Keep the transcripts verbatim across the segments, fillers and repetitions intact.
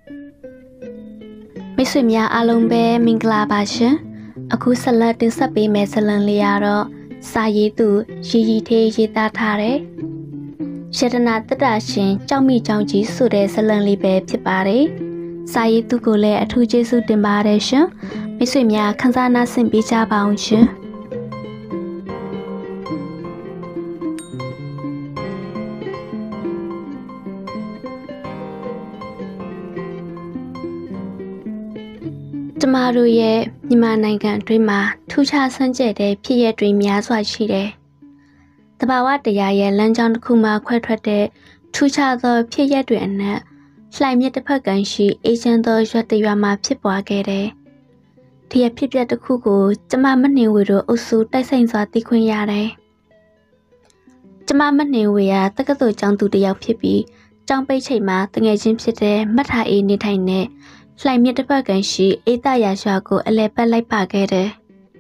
မိတ်ဆွေများအားလုံးပဲမင်္ဂလာပါရှင်အခုဆက်လက်တင်ဆက်ပေးမယ့်ဇာတ်လမ်းလေးကတော့စာရေးသူရီရီသေးရေးသားထားတဲ့ရတနာတတရှင်ကြောက်မိကြောင်ကြီးဆိုတဲ့ဇာတ်လမ်းလေးပဲဖြစ်ပါတယ်စာရေးသူကိုလည်းအထူးကျေးဇူးတင်ပါတယ်ရှင်မိတ်ဆွေများခန်းစားနာဆင်ပေးကြပါအောင်ရှင်ကျမတို့ရဲ့မြန်မာနိုင်ငံအတွင်းမှာထူးခြားဆန်းကျယ်တဲ့ဖြစ်ရပ်တွေများစွာရှိတယ်။တဘာဝတရားရဲ့လမ်းကြောင်းတစ်ခုမှခွဲထွက်တဲ့ထူးခြားသောဖြစ်ရပ်တွေအနက်လှိုင်မြစ်တစ်ဖက်ကန်ရှိအေဂျင့်သောရွက်တရွာမှာဖြစ်ပွားခဲ့တယ်။ဒီအဖြစ်အပျက်တစ်ခုကိုကျမမနှင်ဝေတို့အုပ်စုတိုက်ဆိုင်စွာသိခွင့်ရတယ်။ကျမမနှင်ဝေကတက္ကသိုလ်ကျောင်းသူတစ်ယောက်ဖြစ်ပြီးကျောင်းပိတ်ချိန်မှာတငယ်ချင်းဖြစ်တဲ့မတ်ထာအေးနေထိုင်တဲ့လှိုင်မြစ်တစ်ဖက်ကန်ရှိအေးတရာရွာကိုအလဲပတ်လိုက်ပါခဲ့တယ်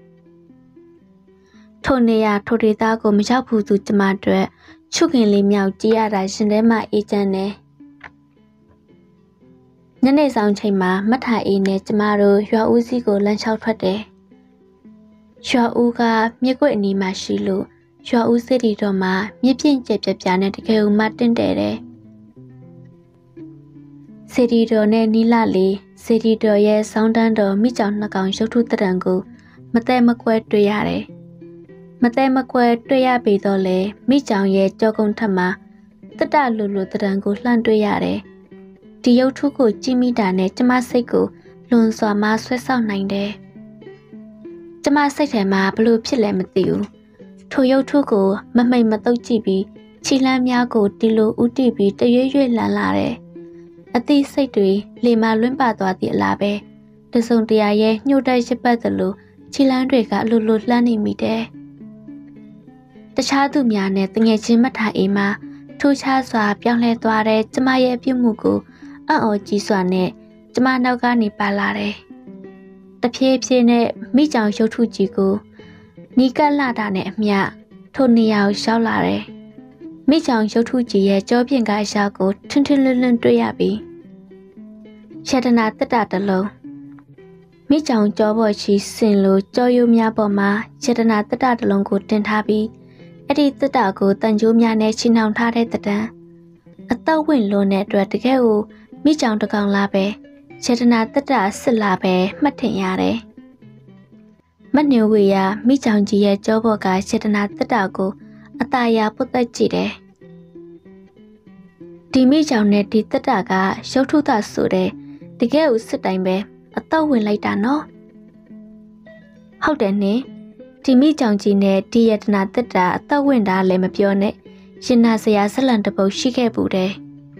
။ထိုနေရာထိုဒေသကိုမရောက်ဘူးသူကျမတို့ချုခင်လေးမြောက်ကြည့်ရတာရှင်ထဲမှာအေးချမ်းတယ်။ညနေဆောင်ချိန်မှာမတ်ထာအေးနဲ့ကျမတို့ရွာဦးစီးကိုလမ်းလျှောက်ထွက်တယ်။ရွာဦးကမြစ်ကွက်အနီးမှာရှိလို့ရွာဦးစစ်တီတော်မှာမြစ်ပြင်းကျက်ပြပြနဲ့တကယ်ဦးမှတင့်တယ်တယ်။စေတီတော်နဲ့နီလာလေးစေတီတော်ရဲ့ဆောင်းတန်းတော်မိကြောင်နှစ်ကောင်ရုပ်ထုတရံကိုမတဲမကွဲတွေ့ရတယ်။မတဲမကွဲတွေ့ရပြီတော့လေမိကြောင်ရဲ့ကြောကုန်းထက်မှာတတလူလူတရံကိုလှမ်းတွေ့ရတယ်။ဒီရုပ်ထုကိုကြည့်မိတာနဲ့ကျမစိတ်ကိုလွန်စွာမှဆွဲဆောက်နိုင်တယ်။ကျမစိတ်ထဲမှာဘလို့ဖြစ်လဲမသိဘူး။ထိုရုပ်ထုကိုမမိတ်မတုတ်ကြည့်ပြီးခြိလန်းများကိုတီလိုဥတီပြီးတရွေ့ရွေ့လန်းလာတယ်။အသည့်စိတ်တွေလေမာလွင့်ပါသွားသည့်အလားပဲတစုံတရာရဲ့ညှို့တိုက်ရပတ်သလိုခြေလန်းတွေကအလိုလိုလှမ်းနေမိတယ်။တခြားသူများနဲ့တငယ်ချင်းမထားအိမ်မှာထူးခြားစွာပြောင်းလဲသွားတဲ့ကျမရဲ့အပြုမှုကိုအံ့ဩကြီးစွာနဲ့ကျမနောက်ကနေပါလာတယ်။တဖြည်းဖြည်းနဲ့မိကြောင်ရုပ်ထုကြီးကိုနီးကပ်လာတာနဲ့အမျှထိုနေရာကိုရောက်လာတယ်။မိချောင်ရုပ်ထုကြီးရဲ့ကြောပြင်ကားအရာကိုထင်းထင်းလွန်းလွန်းတွေ့ရပြီ။ရတနာတတတလုံးမိချောင်ကြောပေါ်ချီစင်လိုကြောရိုးများပေါ်မှာရတနာတတတလုံးကိုတင်ထားပြီးအဲ့ဒီတတကိုတန်ကြိုးများနဲ့ချီနှောင်ထားတဲ့တတန်းအတော့ဝင်လွန်တဲ့အတွက်တကယ်ကိုမိချောင်တကောင်လာပဲရတနာတတစစ်လာပဲမှတ်ထင်ရတယ်။မနှွေဝေရမိချောင်ကြီးရဲ့ကြောပေါ်ကရတနာတတကိုအตาရပုတ်သက်ကြည့်တယ်ဒီမိကြောင်နဲ့ဒီတက်တာကရုပ်ထုသဆိုတဲ့တကယ်ကိုစစ်တိုင်းပဲအတော့ဝင်လိုက်တာနော်ဟုတ်တယ်နင်ဒီမိကြောင်ကြီးနဲ့ဒီယတနာတက်တာအတော့ဝင်တာလည်းမပြောနဲ့ရှင်နာစရာဇလံတပုတ်ရှိခဲ့ဘူးတဲ့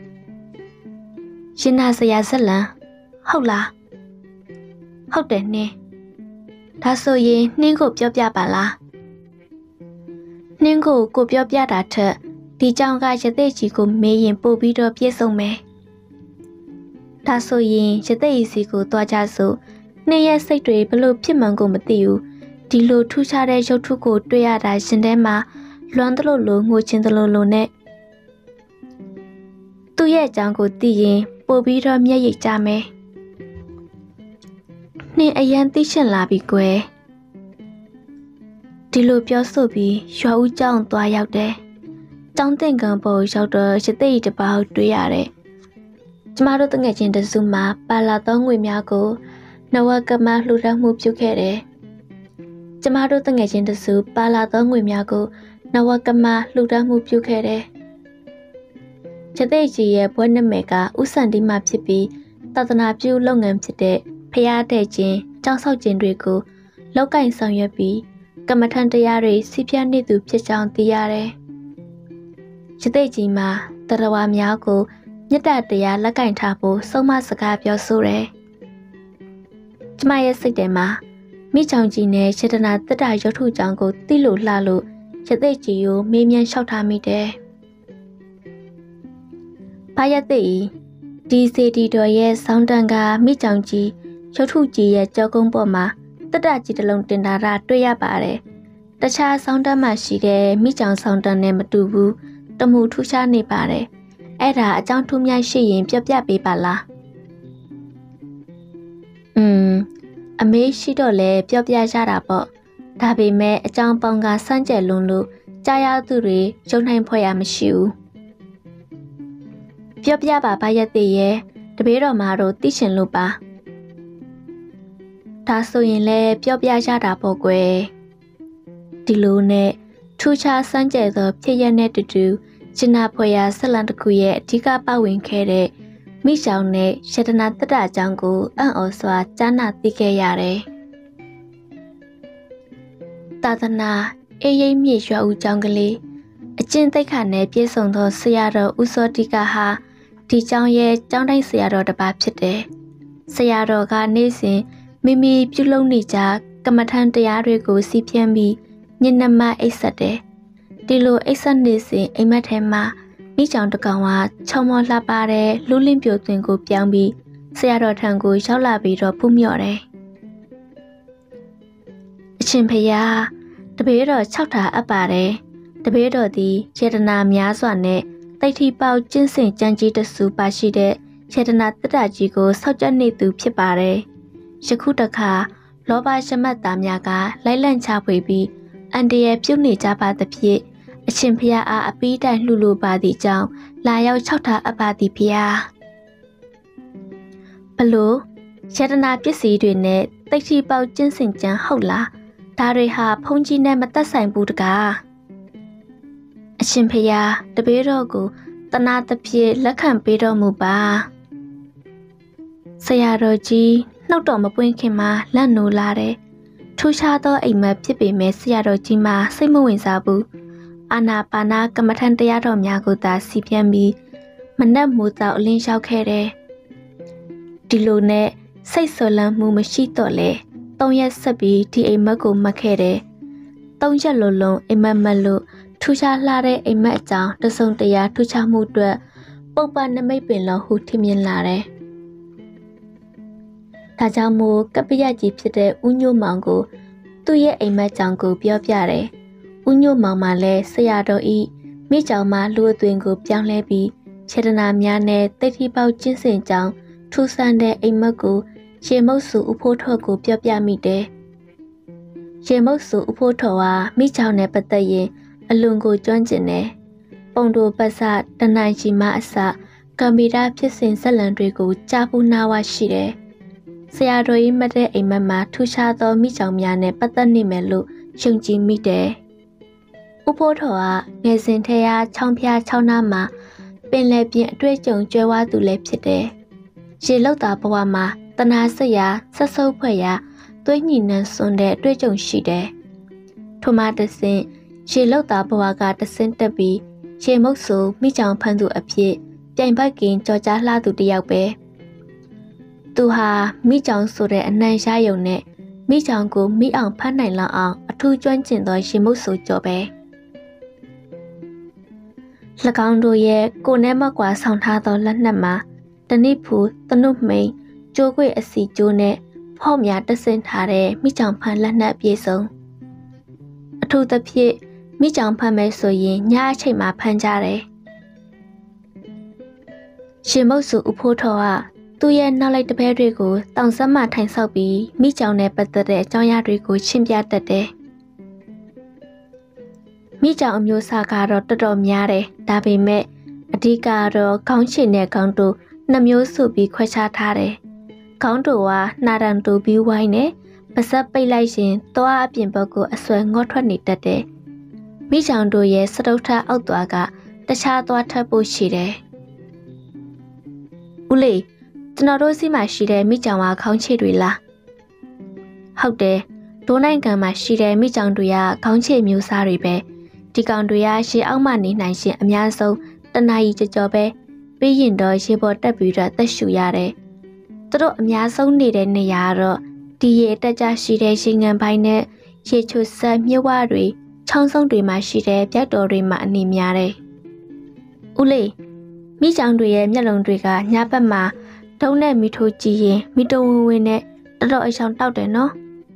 ရှင်နာစရာဇလံဟုတ်လားဟုတ်တယ်နင်ဒါဆိုရင်နှင်းကိုပြောပြပါလားနှင်းကိုကိုပြောပြတာထက်ဒီကြောင်ကရသေးကြီးကိုမေးရင်ပို့ပြီးတော့ပြည့်စုံမယ်။ဒါဆိုရင်ရသေးကြီးစီကိုသွားကြစို့နှင်းရဲ့စိတ်တွေဘလို့ဖြစ်မှန်းကိုမသိဘူး။ဒီလိုထူးခြားတဲ့ရုပ်ထုကိုတွေ့ရတာရှင်ထဲမှာလွမ်းတလို့လို့ငိုချင်းတလို့လို့နဲ့သူ့ရဲ့အကြောင်းကိုသိရင်ပို့ပြီးတော့မျက်ရည်ကျမယ်။နှင်းအရန်သိရှင်လာပြီကွယ်။ဒီလိုပြောဆိုပြီးရွာဦးကျောင်းသွားရောက်တယ်။ကျောင်းတင်ကံပေါ်ရောက်တော့ရသေးတပေါက်တွေ့ရတယ်။ကျမတို့တငယ်ချင်းတစုမှာပါလာသောငွေများကိုနဝကမလှူဒါန်းမှုပြုခဲ့တယ်။ကျမတို့တငယ်ချင်းတစုပါလာသောငွေများကိုနဝကမလှူဒါန်းမှုပြုခဲ့တယ်။ရသေးကြီးရဲ့ဘွဲ့နမဲကဥစံတီမှဖြစ်ပြီးသာသနာပြုလုပ်ငန်းဖြစ်တဲ့ဖျားတဲ့ခြင်းကျောင်းဆောက်ခြင်းတွေကိုလောက်ကင်ဆောင်ရွက်ပြီးကမ္မထန်တရားတွေစီပြနေသူဖြစ်ကြောင်းသိရတယ်။ရသေးကြီးမှာတရဝါများကိုမြတ်တရားလက်ကင်ထားဖို့ဆုံးမစကားပြောဆိုတယ်။ကျမရဲ့စိတ်ထဲမှာမိချောင်ကြီးနဲ့ရတနာတတရုပ်ထုကြောင့်ကိုသိလို့လှလို့ရသေးကြီးကိုမေးမြန်းလျှောက်ထားမိတယ်။ဘာရသေးဒီစေတီတော်ရဲ့ဆောင်းတန်ကမိချောင်ကြီးရုပ်ထုကြီးရဲ့ကြောကုန်းပေါ်မှာတတကြီးတစ်လုံးတင်တာတာတွေ့ရပါတယ်။တခြားဆောင်းတန်းမှရှိတဲ့မိချောင်ဆောင်းတန်းနဲ့မတူဘူးတမှုထူးခြားနေပါတယ်။အဲ့ဒါအကြောင်းထူးများရှိရင်ပြောပြပေးပါလားအမေရှိတော့လေပြောပြရတာပေါ့ဒါပေမဲ့အကြောင်းပေါင်းကစမ်းကြယ်လွန်လို့ကြားရသူတွေယုံနိုင်ဖွယ်ရမရှိဘူးပြောပြပါဘာရက်သေးရဲ့တပည့်တော်မတို့သိချင်လို့ပါဒါဆိုရင်လည်းပြောပြရတာပေါ့ကွယ်ဒီလိုနဲ့ထူးခြားစမ်းကြယ်သောဖြစ်ရတဲ့တူတူကျင်နာဖွယ်ရာဆက်လန်တစ်ခုရဲ့အဓိကပဝင်ခဲ့တဲ့မိရှောင်နဲ့ရတနာတတအကြောင်းကိုအံ့ဩစွာကြားနာသိခဲ့ရတယ်သာသနာအေးရိပ်မြေရွာဦးကျောင်းကလေးအကျင့်သိက္ခာနဲ့ပြည့်စုံသောဆရာတော်ဦးစောတိကဟာဒီကျောင်းရဲ့ကျောင်းတိုင်းဆရာတော်တစ်ပါးဖြစ်တယ်ဆရာတော်ကနေ့စဉ်မိမိပြုလုပ်နေကြကမ္မထံတရားတွေကိုစီးပြင်းပြီးညနေမှအိပ်ဆက်တယ်ဒီလိုအိပ်ဆက်နေစဉ်အိမ်မက်ထဲမှာမိချောင်တကောင်ကချုံမောလှပတဲ့လူလင်းပြိုသွင်းကိုပြောင်းပြီးဆရာတော်ထံကိုရောက်လာပြီးတော့ဖူးမြော်တယ်အရှင်ဖေယားတပည့်တော်၆ထာအပ်ပါတယ်တပည့်တော်သည်ចេတနာများစွာနဲ့တိတ်ထီပေါကျင့်စဉ်ကြံကြီးတဆူပါရှိတဲ့ចេတနာတတကြီးကိုဆောက်ကြနေသူဖြစ်ပါတယ်ယခုတခါလောဘရှမတ်သားများကလိုက်လန့်ချဖွေပြီးအန်တရပြုတ်နေကြပါသဖြင့်အရှင်ဖျားအားအပီးတိုင်လှူလိုပါသည့်ကြောင့်လာရောက်၆ထာအပ်ပါသည်ဖျားဘလို့ចេတနာပစ္စည်းတွေနဲ့တိတ်ထီပေါကျင့်စဉ်ကြံဟုတ်လားဒါတွေဟာဖုန်ကြီးနဲ့မသက်ဆိုင်ဘူးတကားအရှင်ဖျားတပည့်တော်ကိုတနာတဖြစ်လက်ခံပေးတော်မူပါဆရာတော်ကြီးနှုတ်တော်မပွင့်ခင်မှာလက်နိုးလာတယ်ထူးခြားသောအိမ်မက်ဖြစ်ပေမဲ့ဆရာတော်ကြီးမှာစိတ်မဝင်စားဘူးအာနာပါနာကမ္မထံတရားတော်များကိုသာစီပြန်ပြီးမနက်မိုးတောက်အလင်းလျှောက်ခဲ့တယ်ဒီလိုနဲ့စိတ်ဆွလန်းမှုမရှိတော့လေသုံးရက်ဆက်ပြီးဒီအိမ်မက်ကိုမှတ်ခဲ့တယ်သုံးရက်လုံးလုံးအိမ်မက်မက်လို့ထူးခြားလှတဲ့အိမ်မက်အကြောင်းတစုံတရာထူးခြားမှုအတွက်ပုပ္ပနမိတ်ပင်လောဟုထင်မြင်လာတယ်ဒါကြောင့်မို့ကပ္ပယကြီးဖြစ်တဲ့ဦးညိုမောင်ကိုသူ့ရဲ့အိမ်မက်ကြောင့်ကိုပြောပြတယ်ဦးညိုမောင်မှလည်းဆရာတော်ဤမိကြောင်မှလူအသွင်ကိုပြောင်းလဲပြီးចេတနာများနဲ့တိတ်ထီပေါကျင့်စဉ်ကြောင့်ထူးဆန်းတဲ့အိမ်မက်ကိုရေမုတ်စုဥဖိုးထော်ကိုပြောပြမိတယ်ရေမုတ်စုဥဖိုးထော်ဟာမိကြောင်နဲ့ပတ်သက်ရင်အလွန်ကိုကျွမ်းကျင်တယ်ပုံတို့ပတ်စတနိုင်ချီမအစကံမီတာဖြစ်စဉ်ဇက်လံတွေကိုကြားပူနာဝရှိတယ်ဆရာတော်ကြီးမှတ်တဲ့အိမ်မက်မှာထူးခြားသောမိကြောင်များနဲ့ပတ်သက်နေမယ်လို့ယုံကြည်မိတယ်ဥဖိုးထော်ကငယ်စဉ်ထဲကချောင်းဖျားချောင်းနာမှာပင်လယ်ပြင်အတွေ့အကြုံကြွယ်ဝသူလည်းဖြစ်တယ်ရေလောက်တာဘဝမှာတနာစရာဆက်ဆုပ်ဖွဲ့ရာသွေးညှိနှံစွန်တဲ့အတွေ့အကြုံရှိတယ်ထိုမှတဆင့်ရေလောက်တာဘဝကတဆင့်တက်ပြီးရေမုတ်ဆူမိကြောင်ဖန်သူအဖြစ်ပြိုင်ဘက်ကင်ကြော်ကြားလှသူတယောက်ပဲသူဟာမိကြောင်ဆိုတဲ့အနံ့ရယုံနဲ့မိကြောင်ကိုမိအောင်ဖတ်နိုင်လောက်အောင်အထူးကျွမ်းကျင်သောရေမုတ်ဆူကြော်ပဲ၎င်းတို့ရဲ့ကိုယ်နဲ့မကွာဆောင်ထားသောလက်နက်မှာတနစ်ဖူတနုမိန်ကျိုးခွေအစီကျိုးနဲ့ဖော့များတဆင်ထားတဲ့မိကြောင်ဖန်လက်နက်ပြေဆုံးအထူးသဖြင့်မိကြောင်ဖန်မဲ့ဆိုရင်ညအချိန်မှာဖန်ကြတယ်ရှင်မုတ်စုဥဖိုးထော်ကသူ့ရဲ့နောက်လိုက်တပည့်တွေကိုတောင်ဆက်မှထိုင်ဆောက်ပြီးမိကြောင်နဲ့ပတ်သက်တဲ့အကြောင်းအရာတွေကိုရှင်းပြတတ်တယ်မိကြောင်အမျိုးအစားကတော့တော်တော်များတယ်ဒါပေမဲ့အဓိကတော့ခေါင်းချင်နဲ့ခေါင်းတူနှစ်မျိုးစုပြီးခွဲခြားထားတယ်ခေါင်းတူကနှာတံတူပြီးဝိုင်းနဲ့ပါဇက်ပိတ်လိုက်ရင်သွားအပြင်ဘက်ကိုအဆွဲငေါထွက်နေတတ်တယ်မိကြောင်တို့ရဲ့စတုထအောက်သွားကတခြားသွားထပ်ဖို့ရှိတယ်ဦးလေးကျွန်တော်တို့စီမှာရှိတဲ့မိကြောင်ကခေါင်းချေတွေလားဟုတ်တယ်ဒိုးနိုင်ငံမှာရှိတဲ့မိကြောင်တွေကခေါင်းချေမျိုးစားတွေပဲဒီကောင်တွေကရေအောက်မှနေနိုင်ရှင်အများဆုံးတနာရီကြော်ကြော်ပဲပြီးရင်တော့ရေပေါ်တက်ပြီးတော့သက်ရှူရတယ်သူတို့အများဆုံးနေတဲ့နေရာကတော့ဒီရေတက်ကြရှိတဲ့ရေငန်ပိုင်းနဲ့ရေချိုဆက်မြစ်ဝတွေချောင်းစုံတွေမှာရှိတဲ့ပြတ်တော်တွေမှာအနေများတယ်ဦးလေးမိကြောင်တွေရဲ့မျက်လုံးတွေကညဘက်မှာဒုံးနဲ့မီထိုးကြည့်ရင်မီတိုဝင်ဝင်နဲ့တော်တော်အချောင်တောက်တယ်နော်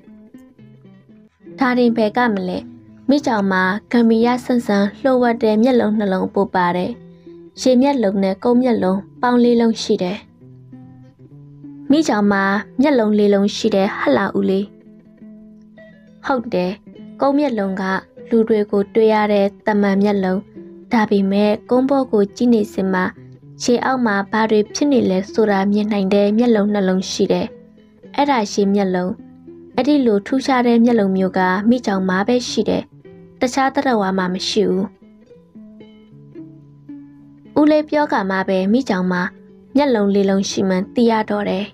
ဒါရင်ဘယ်ကမလဲမိကြောင်မှာဂမ်ဘီယာဆန်ဆန်လှုပ်ဝက်တဲ့မျက်လုံးနှလုံးပို့ပါတယ်ရေမျက်လုံးနဲ့ကုန်းမျက်လုံးပေါင်းလေးလုံးရှိတယ်မိမိချောင်မှာမျက်လုံးလေးလုံးရှိတဲ့ဟလာဦးလေးဟုတ်တယ်ကုန်းမျက်လုံးကလူတွေကိုတွေ့ရတဲ့တမန်မျက်လုံးဒါပေမဲ့ကုန်းဘောကိုကြည့်နေစင်မှာခြေအောက်မှာဘာတွေဖြစ်နေလဲဆိုတာမြင်နိုင်တဲ့မျက်လုံးနှလုံးရှိတယ်အဲ့ဒါရှိမျက်လုံးအဲ့ဒီလိုထူးခြားတဲ့မျက်လုံးမျိုးကမိချောင်မှာပဲရှိတယ်တခြားတရဝါမှာမရှိဘူးဦးလေးပြောကမှပဲမိချောင်မှာမျက်လုံးလေးလုံးရှိမှန်းသိရတော့တယ်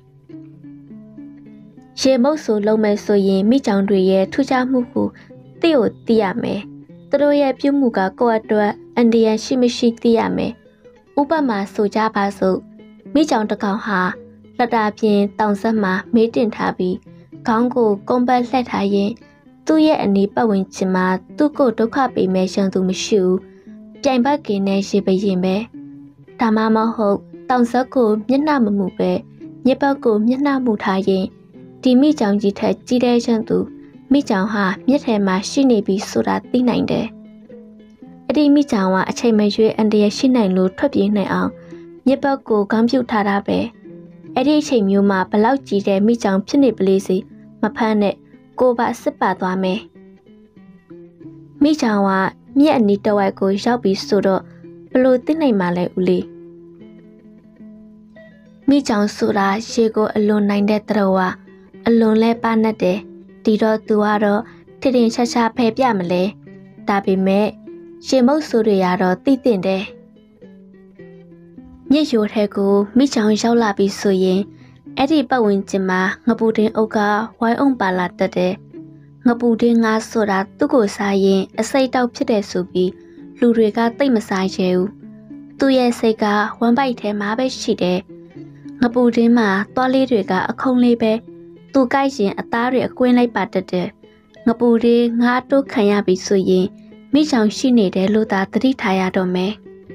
ရေမုတ်ဆိုလုံးမဲ့ဆိုရင်မိချောင်တွေရဲ့ထူးခြားမှုကိုသိကိုသိရမယ်သူတို့ရဲ့ပြုမှုကကိုယ့်အတွက်အန်ဒီယန်ရှိမရှိသိရမယ်ဥပမာဆိုကြပါစို့မိချောင်တစ်ကောင်ဟာလက်တာပြင်တောင်ဆက်မှာမေးတင်ထားပြီးခေါင်းကိုကုန်းပတ်လှက်ထားရင်သူ့ရဲ့အနီးပတ်ဝန်းကျင်မှာသူ့ကိုဒုက္ခပေးမဲ့ရှမ်းသူမရှိဘူးပြိုင်ဘက်ကင်းနဲ့ရေပရင်ပဲဒါမှမဟုတ်တောင်ဆက်ကိုမျက်နှာမမူပဲညက်ဘက်ကိုမျက်နှာမူထားရင်ဒီမိချောင်ကြီးထက်ကြီးတဲ့ရှမ်းသူမိချောင်ဟာမြက်ထဲမှာရှိနေပြီဆိုတာသိနိုင်တယ်အဲ့ဒီမိချောင်ကအချိန်မရွေးအန်တရရှိနိုင်လို့ထွက်ပြေးနိုင်အောင်မြက်ဘက်ကိုခေါင်းပြုတ်ထားတာပဲအဲ့ဒီအချိန်မျိုးမှာဘလောက်ကြီးတဲ့မိချောင်ဖြစ်နေပလေးစီမဖမ်းနဲ့ကိုပါစစ်ပါသွားမယ်မိချောင်ကမြက်အနီးတဝိုက်ကိုရောက်ပြီးဆိုတော့ဘလို့သိနိုင်မှလဲဦးလေးမိချောင်ဆိုတာရေကိုအလွန်နိုင်တဲ့တရဝါအလွန်လဲပါနဲ့တယ်ဒီတော့သူကတော့ထင်ထင်ရှားရှားဖယ်ပြမလဲဒါပေမဲ့ရေမုတ်ဆိုတွေကတော့သိတင်တယ်မြစ်ရိုထဲကိုမိချောင်ရောက်လာပြီးဆိုရင်အဲ့ဒီပတ်ဝန်းကျင်မှာငပူတင်းအုပ်ကဝိုင်းအောင်ပါလာတတ်တယ်ငပူတင်းငါဆိုတာသူ့ကိုစားရင်အစိတ်တောက်ဖြစ်တယ်ဆိုပြီးလူတွေကသိမစားရဲဘူးသူ့ရဲ့စိတ်ကဝမ်းပိုက်ထဲမှာပဲရှိတယ်ငပူတင်းမှာသွားလေးတွေကအခုံးလေးပဲသူကြိုက်ရင်အသားတွေအကွင်းလိုက်ပါတတ်တယ်ငပူတင်းငါတိုးခံရပြီဆိုရင်မိချောင်ရှိနေတယ်လို့သာသတိထားရတော့မယ်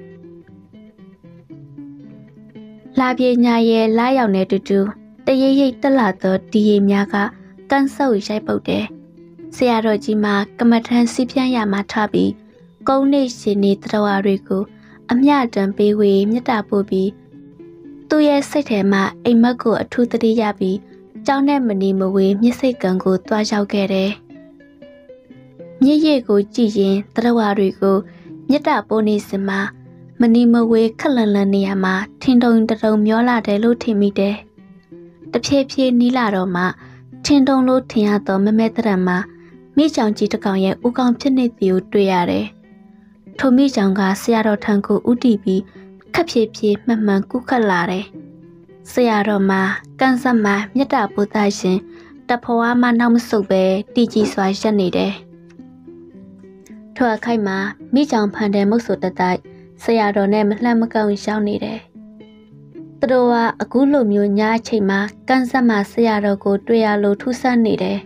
လာပြေညာရဲ့လာရောက်နေတူတူတရိပ်ရိပ်တက်လာသောဒီရီများကကန်းဆုပ်ရိုက်ပုတ်တယ်ဆရာတော်ကြီးမှာကမ္မထန်စီပြန့်ရမှာထားပြီးကုန်းနေရှင်နေတတော်တွေကိုအမျှတံပေးဝေမြတ်တာပို့ပြီးသူ့ရဲ့စိတ်ထဲမှာအိမ်မက်ကိုအထူးသတိရပြီးကျောင်းနဲ့မနီမဝေးမြစ်စိတ်ကန်ကိုတွားရောက်ခဲ့တယ်မြစ်ရည်ကိုကြည့်ရင်တတော်တွေကိုမြတ်တာပို့နေစမှာမနီမဝေးခက်လန်လန်နေရမှာထင်းတုံတတုံမျောလာတယ်လို့ထင်မိတယ်တဖြည်းဖြည်းနီးလာတော့မှထင်းတုံလို့ထင်ရတော့မမဲတရံမှာမိချောင်ကြီးတစ်ကောင်ရဲ့ဥကောင်ဖြစ်နေသည်ကိုတွေ့ရတယ်ထိုမိချောင်ကဆရာတော်ထံကိုဥတီပြီးခက်ဖြည်းဖြည်းမှန်မှန်ကုခတ်လာတယ်ဆရာတော်မှာကန်းဆက်မှာမြတ်တာဘုရားရှင်တဖွားမှနောက်မဆုတ်ပဲတည်ကြည်စွာရက်နေတယ်ထိုအခိုက်မှာမိချောင်ဖန်တယ်မုတ်ဆိုတတိုက်ဆရာတော်နဲ့မလှမ်းမကောင်းရောက်နေတယ်သူတို့ကအခုလိုမျိုးညအချိန်မှာကန်းဆက်မှာဆရာတော်ကိုတွေ့ရလို့ထူးဆန်းနေတယ်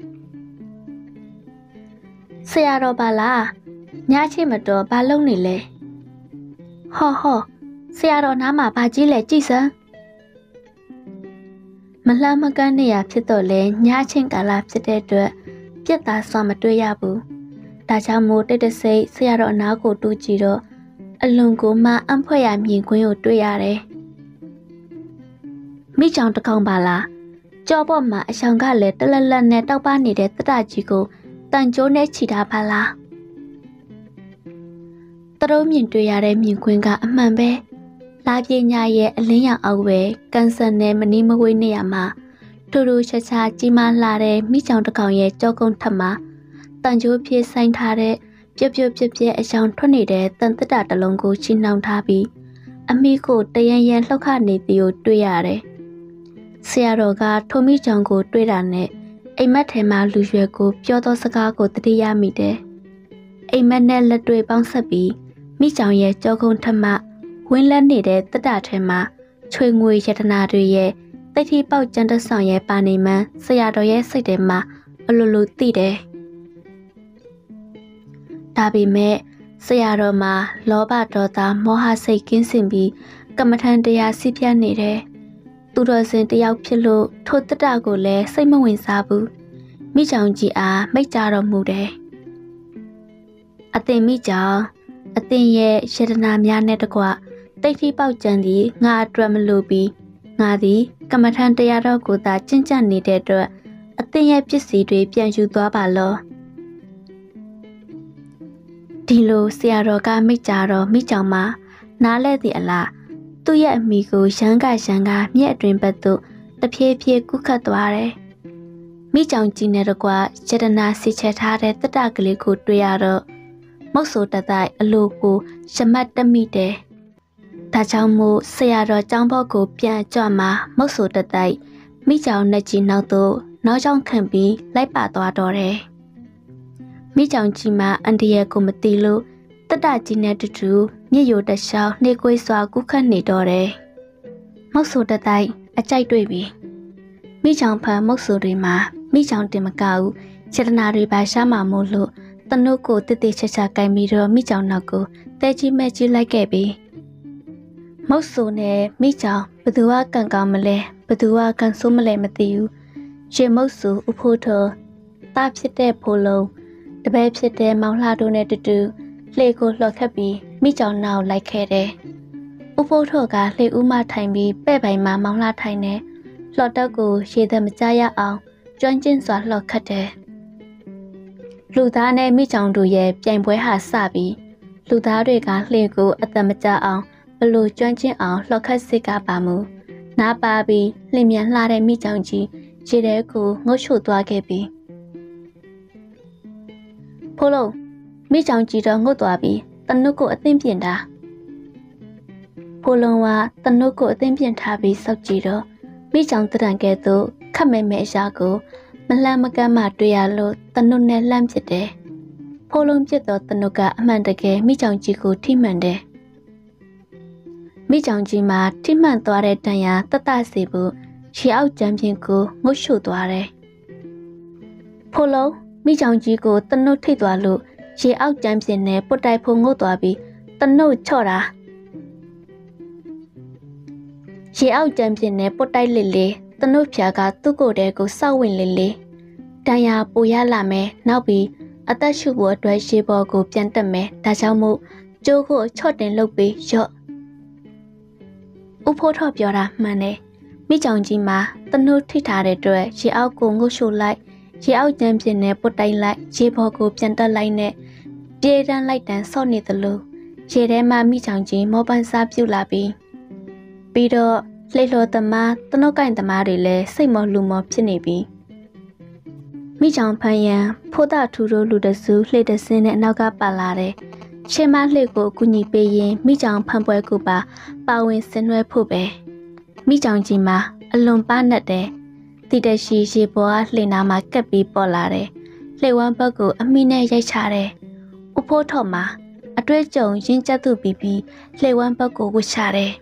ဆရာတော်ပါလားညအချိန်မတော်ဘာလုပ်နေလဲဟောဟောဆရာတော်နားမှာဘာကြီးလဲကြည့်စမ်းမလှမ်းမကန်းနေရဖြစ်တော့လဲညအချိန်ကာလဖြစ်တဲ့အတွက်ပြက်သားစွာမတွေ့ရဘူးဒါကြောင့်မို့တိတ်တဆိတ်ဆရာတော်အနားကိုတူးကြည့်တော့အလွန်ကိုမှအံ့ဖွယ်ရမြင်ကွင်းကိုတွေ့ရတယ်မိချောင်တစ်ကောင်ပါလားကြောပေါ်မှာအဆောင်ကလည်းတလက်လက်နဲ့တောက်ပနေတဲ့တတကြီးကိုတန်ကြိုးနဲ့ချီထားပါလားတရုံးမြင်တွေ့ရတဲ့မြင်ကွင်းကအမှန်ပဲလာပြေညာရဲ့အလင်းရောင်အောက်ပဲကန်ဆန်နဲ့မနီးမဝေးနေရမှာထူထူခြားခြားကြီးမားလာတဲ့မိချောင်တစ်ကောင်ရဲ့ကြောကုန်းထက်မှာတန်ကြိုးပြေးဆိုင်ထားတဲ့ပြပြပြပြအဆောင်ထွက်နေတဲ့တန်တတတလုံးကိုချီနှောင်ထားပြီးအမိကိုတရန်ရန်လှုပ်ခနေသည်ကိုတွေ့ရတယ်ဆရာတော်ကထိုမိချောင်ကိုတွေ့တာနဲ့အိမ်မက်ထဲမှာလူရွယ်ကိုပြောသောစကားကိုတတိယမိတယ်အိမ်မက်နဲ့လက်တွေပေါင်းဆက်ပြီးမိချောင်ရဲ့ကြောကုန်းထက်မှဝင်းလက်နေတဲ့တတထဲမှာချွေငွေရတနာတွေရဲ့တိတ်ထိပေါက်ကျန်းတဆောင်ရဲ့ပါနေမှန်းဆရာတော်ရဲ့စိတ်ထဲမှာအလိုလိုသိတယ်ဒါပေမဲ့ဆရာတော်မှာလောဘဒေါသမောဟစိတ်ကင်းစင်ပြီးကမ္မထန်တရားစီးပြနေတယ်သူတော်စင်တယောက်ဖြစ်လို့ထိုတတကိုလည်းစိတ်မဝင်စားဘူးမိချောင်ကြီးအားမိတ်ကြတော်မူတယ်အသင်မိချောင်အသင်ရဲ့ယတနာများနဲ့တကွတိတ်ထိပေါက်ကြံသည်ငါအတွက်မလိုပြီးငါသည်ကမ္မထန်တရားတော်ကိုသာကျင့်ကြံနေတဲ့အတွက်အသင်ရဲ့ပစ္စည်းတွေပြန်ယူသွားပါလောဒီလိုဆရာတော်ကမိကြတော့မိကြောင်မှာနားလဲသည့်အလားသူ့ရဲ့အမိကိုရန်ကရန်ကမြက်အတွင်ဘက်သို့တဖြည်းဖြည်းကူးခတ်သွားတယ်မိကြောင်ကြီးနဲ့တကွယတနာစီချက်ထားတဲ့တတကလေးကိုတွေ့ရတော့မုတ်ဆိုတတိုက်အလိုကိုရမတ်တမိတယ်ဒါကြောင့်မို့ဆရာတော်ကျောင်းဘောကိုပြန်ကြွမှာမုတ်ဆိုတတိုက်မိကြောင်နဲ့ကြီးနောက်သို့နောက်ကြောင်ခံပြီးလိုက်ပါသွားတော့တယ်မိကြောင်ကြီးမှာအန်တရဲ့ကိုမတီးလို့တတကြီးနဲ့တူတူမြစ်ရိုတလျှောက်နှေးကွေးစွာကူးခတ်နေတော့တယ်မုတ်ဆိုတတိုက်အကြိုက်တွေ့ပြီမိကြောင်ဖန်မုတ်ဆိုတွေမှာမိကြောင်တင်မကဘူးစေတနာတွေပါရှားမှာမို့လို့တနုတ်ကိုတစ်တစ်ချက်ချက်ကိုင်ပြီးတော့မိကြောင်နောက်ကိုတဲကြီးမဲ့ကြီးလိုက်ခဲ့ပြီမုတ်ဆိုနဲ့မိကြောင်ဘသူကကန်ကောင်းမလဲဘသူကကန်ဆိုးမလဲမသိဘူးရေမုတ်ဆိုဥဖိုးထောတာဖြစ်တဲ့ဖိုးလုံးတပည့်ဖြစ်တဲ့မောင်လှတို့နဲ့တူတူလှေကိုလှော်ခတ်ပြီးမိကြောင်နောက်လိုက်ခဲ့တယ်ဥဖိုးထောကလှေဦးမထိုင်ပြီးပဲ့ပိုင်မှာမောင်လှထိုင်နေလှော်တက်ကိုရေသက်မကြရအောင်ကျွမ်းကျင်စွာလှော်ခတ်တယ်လူသားနဲ့မိကြောင်တို့ရဲ့ပြိုင်ပွဲဟာစပြီးလူသားတွေကလှေကိုအသက်မကြအောင်ဘလို့ကျွမ်းကျင်အောင်လှော်ခတ်စစ်ကားပါမူနားပါပြီးလင်မြန်လှတဲ့မိကြောင်ကြီးရေထဲကိုငုတ်ချို့သွားခဲ့ပြီဖိုးလုံးမိကြောင်ကြီးတော့ငုတ်သွားပြီးတနုတ်ကိုအသင်းပြင်တာဖိုးလုံးကတနုတ်ကိုအသင်းပြင်ထားပြီးစောက်ကြည့်တော့မိကြောင်တရံကဲ့သို့ခတ်မဲမဲအရာကိုမလှမ်းမကမ်းမှတွေ့ရလို့တနုတ်နဲ့လှမ်းပစ်တယ်ဖိုးလုံးပြစ်တော့တနုတ်ကအမှန်တကယ်မိကြောင်ကြီးကိုထိမှန်တယ်မိကြောင်ကြီးမှာထိမှန်သွားတဲ့တန်ရာတတစီဖို့ရေအောက်ကျမ်းပြင်ကိုငုတ်ရှို့သွားတယ်ဖိုးလုံးမိကြောင်ကြီးကိုတနုတ်ထိသွားလို့ရေအောက်ကျမ်းပြင်နဲ့ပုတ်တိုက်ဖို့ငုတ်သွားပြီးတနုတ်ချော့တာရေအောက်ကျမ်းပြင်နဲ့ပုတ်တိုက်လေလေတနုတ်ဖြာကသူ့ကိုယ်တဲကိုစောက်ဝင်လေလေတန်ရာပူရလာမယ်နောက်ပြီးအသက်ရှူဖို့အတွက်ရေပေါ်ကိုပြန်တက်မယ်ဒါကြောင့်မို့ကျိုးကိုချော့တင်လုပ်ပြီးရော့ဥဖိုးထော်ပြောတာမှန်တယ်မိကြောင်ကြီးမှာတနုတ်ထိထားတဲ့အတွက်ရေအောက်ကိုငုတ်ရှို့လိုက်ရေအောက်ကျမ်းပြင်နဲ့ပုတ်တိုက်လိုက်ရေပေါ်ကိုပြန်တက်လိုက်နဲ့ပြေးတန်းလိုက်တန်းဆော့နေသလိုရေထဲမှာမိကြောင်ကြီးမောပန်းစားပြုတ်လာပြီးပြီးတော့လှိလော်သမားတနုတ်ကိုင်သမားတွေလည်းစိတ်မောလူမောဖြစ်နေပြီမိကြောင်ဖန်ရန်ဖိုးတာထူတို့လူတစုလှိတစင်းနဲ့အနောက်ကပါလာတယ်ချင်းမလှိကိုအကူညီပေးရင်မိကြောင်ဖန်ပွဲကိုပါပါဝင်ဆင်နွှဲဖို့ပဲမိကြောင်ကြီးမှာအလွန်ပါနဲ့တယ်တိတရှိရေပေါ်ကလှိနာမှာကပ်ပြီးပေါ်လာတယ်လှိဝမ်းဘက်ကိုအမိနဲ့ရိုက်ချတယ်ဥဖိုးထော်မှာအတွေ့အကြုံရင်းကျက်သူပြီးပြီးလှိဝမ်းဘက်ကိုဝှချတယ်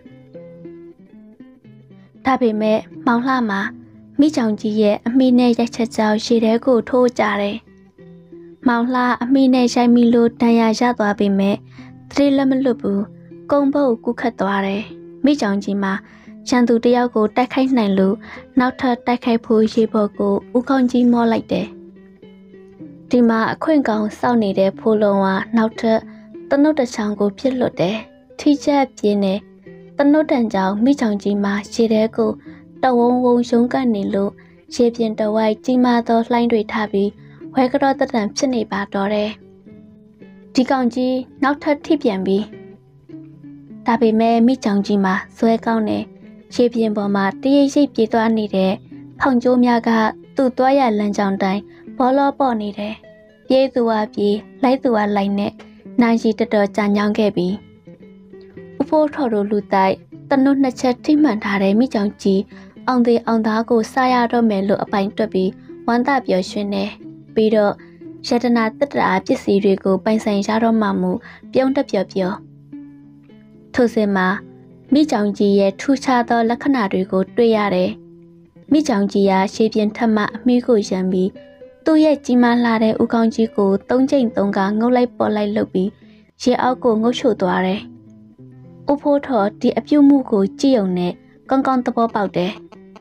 ဒါပေမဲ့မောင်လှမှာမိကြောင်ကြီးရဲ့အမိနဲ့ရိုက်ချက်ကြောင်ရေထဲကိုထိုးကြတယ်မောင်လှအမိနဲ့ရိုက်မိလို့တန်ရာရသွားပေမဲ့သတိလက်မလွတ်ဘူးကုန်းဘုတ်ကူးခတ်သွားတယ်မိကြောင်ကြီးမှာရန်သူတယောက်ကိုတိုက်ခိုက်နိုင်လို့နောက်ထပ်တိုက်ခိုက်ဖို့ရေပေါ်ကိုဦးခေါင်းကြီးမောလိုက်တယ်ဒီမှာအခွင့်ကောင်းစောင့်နေတဲ့ဖိုးလုံးကနောက်ထပ်တနုတ်တချောင်းကိုပြစ်လွတ်တယ်ထိချက်ပြင်းနေတနုတ်တန်ကြောင်မိချောင်ကြီးမှာရေထဲကိုတဝုံဝုံရုံးကန်နေလို့ရေပြင်တဝိုက်ကြီးမားသောလှိုင်းတွေထားပြီးဝဲကတော့တတန်ဖြစ်နေပါတော့တယ်ဒီကောင်ကြီးနောက်ထပ်ထိပြန်ပြီးဒါပေမဲ့မိချောင်ကြီးမှာဇွဲကောင်းနေရေပြင်ပေါ်မှာတရိပ်ရိပ်ပြေးသွားနေတဲ့ဖောင်ကျိုးများကသူ့သွားရလမ်းကြောင်းတိုင်းဘောလောပေါ့နေတယ်ပြေးသူကပြေးလိုက်သူကလိုက်နဲ့နိုင်ရီတတော်ကြာညောင်းခဲ့ပြီးဥဖိုးထော်တို့လူတိုက်တနုတ်နှစ်ချက်ထိမှန်ထားတဲ့မိကြောင်ကြီးအောင်သေးအောင်သားကိုစားရတော့မယ်လို့အပိုင်တွက်ပြီးဝမ်းသာပျော်ရွှင်နေပြီးတော့ယတနာတတရာပစ္စည်းတွေကိုပိုင်ဆိုင်ရတော့မှမူပြုံးတက်ပျော်ပျော်ထို့စဉ်မှာမိကြောင်ကြီးရဲ့ထူးခြားသောလက္ခဏာတွေကိုတွေ့ရတယ်မိကြောင်ကြီးကရှေးပြင်းထက်မှအမိကိုရံပြီးသူ့ရဲ့ကြီးမားလာတဲ့ဥကောင်းကြီးကိုသုံးချိန်သုံးကငုတ်လိုက်ပေါ်လိုက်လုပ်ပြီးရေအောက်ကိုငုတ်ချို့သွားတယ်ဥဖိုးထော်ဒီအပြုတ်မှုကိုကြည့်ုံနဲ့ကောင်းကောင်းသဘောပေါက်တယ်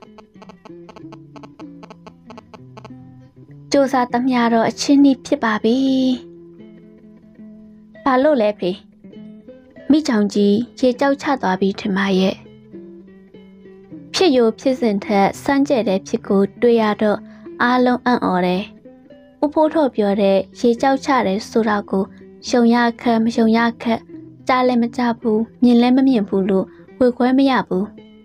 စူးစမ်းသမျှတော့အချင်းကြီးဖြစ်ပါပြီဘာလို့လဲဖေမိချောင်ကြီးရေကြောက်ချသွားပြီးထင်ပါရဲ့ဖြဖြစ်ရိုးဖြစ်စဉ်ထက်စမ်းကြဲတဲ့ဖြစ်ကိုတွေ့ရတော့အားလုံးအံ့ဩတယ်။ဦးဖိုးထော်ပြောတဲ့ရေကြောက်ချတယ်ဆိုတာကိုရှုံရခက်မရှုံရခက်ကြားလည်းမကြားဘူးမြင်လည်းမမြင်ဘူးလို့ဝေခွဲမရဘူး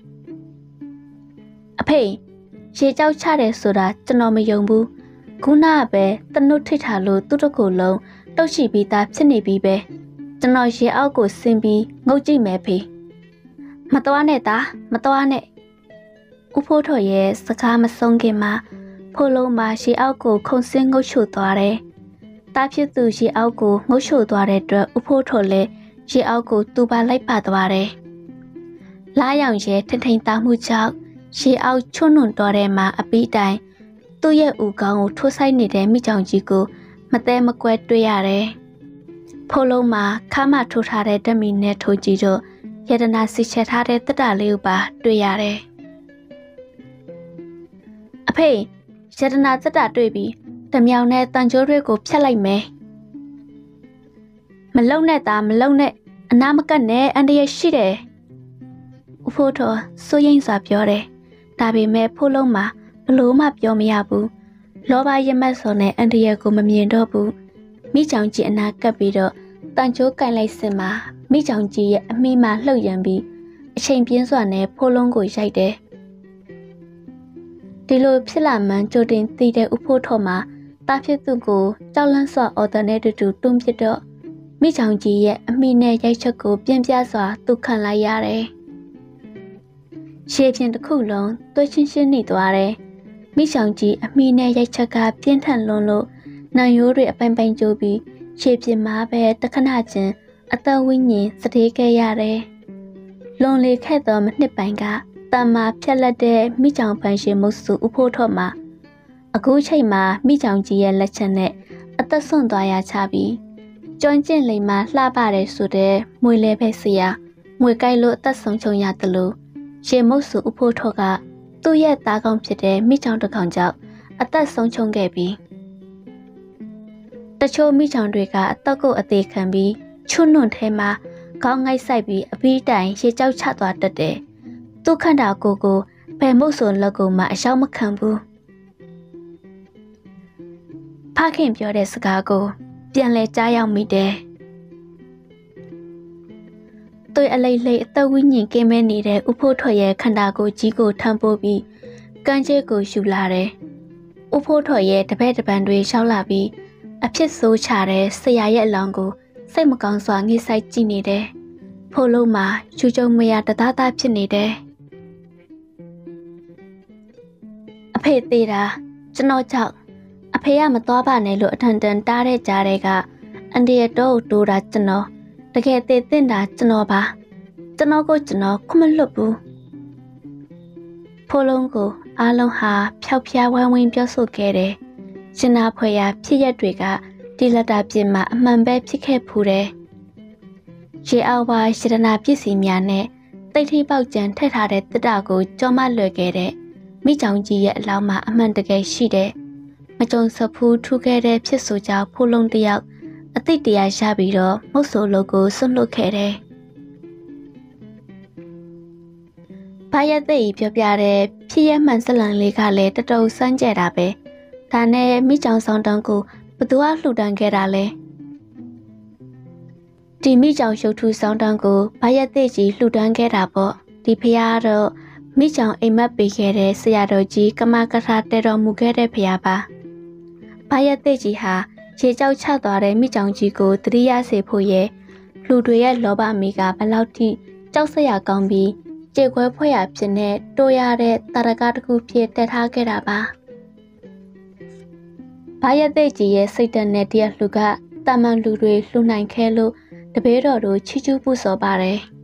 ။အဖေရေကြောက်ချတယ်ဆိုတာကျွန်တော်မယုံဘူး။ခုနကပဲတနုထိထားလို့သူ့တကူလုံးတုတ်ရှိပြီးသားဖြစ်နေပြီပဲ။ကျွန်တော်ရေအောက်ကိုဆင်းပြီးငုတ်ကြည့်မယ်ဖေ။မတော်နဲ့သားမတော်နဲ့ဦးဖိုးထော်ရဲ့စကားမဆုံးခင်မှာဖိုးလုံးမှာရေအောက်ကိုခုန်ဆင်းငုတ်ချိုသွားတယ်။တားဖြစ်သူရေအောက်ကိုငုတ်ချိုသွားတဲ့အတွက်ဦးဖိုးထော်လည်းရေအောက်ကိုတူပါလိုက်ပါသွားတယ်။လာရောင်ရဲ့ထင်ထင်သားမှုကြောင့်ရေအောက်ချွတ်နွန်တော်တဲ့မှာအပီးတိုင်သူ့ရဲ့ဦးခေါင်းကိုထိုးဆိုင်နေတဲ့မိကြောင်ကြီးကိုမတဲမကွဲတွေ့ရတယ်။ဖိုးလုံးမှာခါမထိုးထားတဲ့ဓမီနဲ့ထိုးကြည့်တော့ယတနာစီချက်ထားတဲ့တက်တာလေးကိုပါတွေ့ရတယ်။အဖေယတနာတက်တာတွေ့ပြီးတမြောင်နဲ့တန်ကြိုးတွေကိုဖြတ်လိုက်မယ်။မလုံနဲ့သားမလုံနဲ့အနာမကတ်နဲ့အန်တရရှိတယ်။ဦးဖိုးတော်စိုးရိမ်စွာပြောတယ်။ဒါပေမဲ့ဖိုးလုံးမှာဘလို့မှပြောမရဘူး။လောဘရမတ်စောနဲ့အန်တရကိုမမြင်တော့ဘူး။မိချောင်ကြီးအနာကပ်ပြီးတော့တန်ကြိုးကင်လိုက်စင်မှာမိချောင်ကြီးရဲ့အမိမှလှုပ်ရံပြီးအချိန်ပြင်းစွာနဲ့ဖိုးလုံးကိုရိုက်တယ်။ဒီလိုဖြစ်လာမှန်းကြိုတင်သိတဲ့ဦးဖိုးထော်မှာတားဖြစ်သူကိုကြောက်လန့်စွာအော်တနဲ့တူတူတွန်းပစ်တော့မိချောင်ကြီးရဲ့အမိနဲ့ရိုက်ချက်ကိုပြင်းပြစွာသူခံလိုက်ရတယ်။ရှေ့ပြင်တစ်ခုလုံးသွေးချင်းချင်းနေသွားတယ်။မိချောင်ကြီးအမိနဲ့ရိုက်ချက်ကပြင်းထန်လွန်းလို့နံရိုးတွေအပိုင်ပိုင်ကျိုးပြီးရှေ့ပြင်မှာပဲတခဏချင်းအသက်ဝိညာဉ်စတေးခဲ့ရတယ်။လွန်လေခဲ့သောမနှစ်ပိုင်းကတမ္မာဖြက်လက်တဲ့မိချောင်ပန်းရှင်မုတ်စုဦးဖိုးထော်မှာအခုချိန်မှာမိချောင်ကြီးရဲ့လက်ချက်နဲ့အသက်ဆွန့်သွားရချပြီးကျွမ်းကျင်လိမ်မှာလှပတယ်ဆိုတဲ့မွေလဲဖက်စရာငွေကြိုက်လို့အသက်ဆုံးချုံရတယ်လို့ရေမုတ်စုဦးဖိုးထော်ကသူ့ရဲ့သားကောင်းဖြစ်တဲ့မိချောင်တစ်ကောင်ကြောင့်အသက်ဆုံးချုံခဲ့ပြီးတချို့မိချောင်တွေကအသက်ကိုအသေးခံပြီးချွတ်နွန့်ထဲမှာခေါင်းငိုက်ဆိုင်ပြီးအပီးတိုင်ရေကြောက်ချသွားတတ်တယ်သူခန္ဓာကိုယ်ကိုဘယ်မှုဆိုလက်ကိုမှအရောက်မခံဘူးဖခင်ပြောတဲ့စကားကိုပြန်လဲကြားရောက်မိတယ်သူ့အလိမ့်လိမ့်အသက်ဝိညာဉ်ကင်းမဲနေတဲ့ဥဖိုးထွေရဲ့ခန္ဓာကိုယ်ကြီးကိုထမ်းပိုးပြီးကန်းကျဲကိုယူလာတယ်ဥဖိုးထွေရဲ့တပည့်တပန်းတွေရှောက်လာပြီးအဖြစ်ဆိုးချတဲ့ဆရာရဲ့အလောင်းကိုစိတ်မကောင်းစွာငိဆိုင်ကြည့်နေတယ်ဖိုးလုံးမှာရှူကြုံမရတသားသားဖြစ်နေတယ်အဖေသေးတာကျွန်တော်ကြောင့်အဖေကမသွားပါနဲ့လို့အထန်တန်တားတဲ့ကြားတဲ့ကအန်ဒီရတော့တိုးတာကျွန်တော်တကယ်သေးသင့်တာကျွန်တော်ပါကျွန်တော်ကိုကျွန်တော်ခွမလွတ်ဘူးဖိုးလုံးကိုအားလုံးဟာဖျောက်ဖျားဝိုင်းဝန်းပြောဆိုခဲ့တယ်ရှင်နာဖွယ်ရာဖြစ်ရက်တွေကဒီလက်တာပြင်မှာအမှန်ပဲဖြစ်ခဲ့ဖူးတယ်ရေအောက်ပါရှရနာပစ္စည်းများနဲ့တိတ်ထိပေါက်ကြံထည့်ထားတဲ့တစ်တာကိုကြောမလွယ်ခဲ့တဲ့မိချောင်ကြီးရဲ့အလောင်းမှာအမှန်တကယ်ရှိတယ်မကြုံစဖူးထူခဲ့တဲ့ဖြစ်ဆိုကြောင့်ဖိုးလုံးတယောက်အသိတရားရပြီးတော့မုတ်ဆိုလိုကိုဆွန့်လွတ်ခဲ့တယ်။ဘာရတဲ့ပြောပြတဲ့ဖြစ်ရမှန်စလန်လေးကလည်းတတော်စမ်းကြတာပဲ။ဒါနဲ့မိချောင်ဆောင်တန်းကိုဘသူကလှူဒန်းခဲ့တာလဲ။ဒီမိချောင်ရုပ်ထုဆောင်တန်းကိုဘာရတဲ့ကြီးလှူဒန်းခဲ့တာပေါ့။ဒီဖရာတော့မိချောင်အိမ်မက်ပေးခဲ့တဲ့ဆရာတော်ကြီးကမကထာတဲတော်မူခဲ့တဲ့ဖရာပါ။ဘာရတဲ့ကြီးဟာရေကြောက်ချသွားတဲ့မိချောင်ကြီးကိုတတိယစေဖို့ရဲ့လူတွေရဲ့လောဘအမိကဘလောက်ထိကြောက်စရာကောင်းပြီးကြေခွဲဖွဲ့ရဖြစ်နေတိုးရတဲ့တာရကတစ်ခုဖြစ်တက်ထားခဲ့တာပါ။ဘာရတဲ့ကြီးရဲ့စိတ်ဓာတ်နဲ့တရလှကတာမန်လူတွေလှူနိုင်ခဲလို့တပည့်တော်တို့ချီကျူးပူစော်ပါတယ်။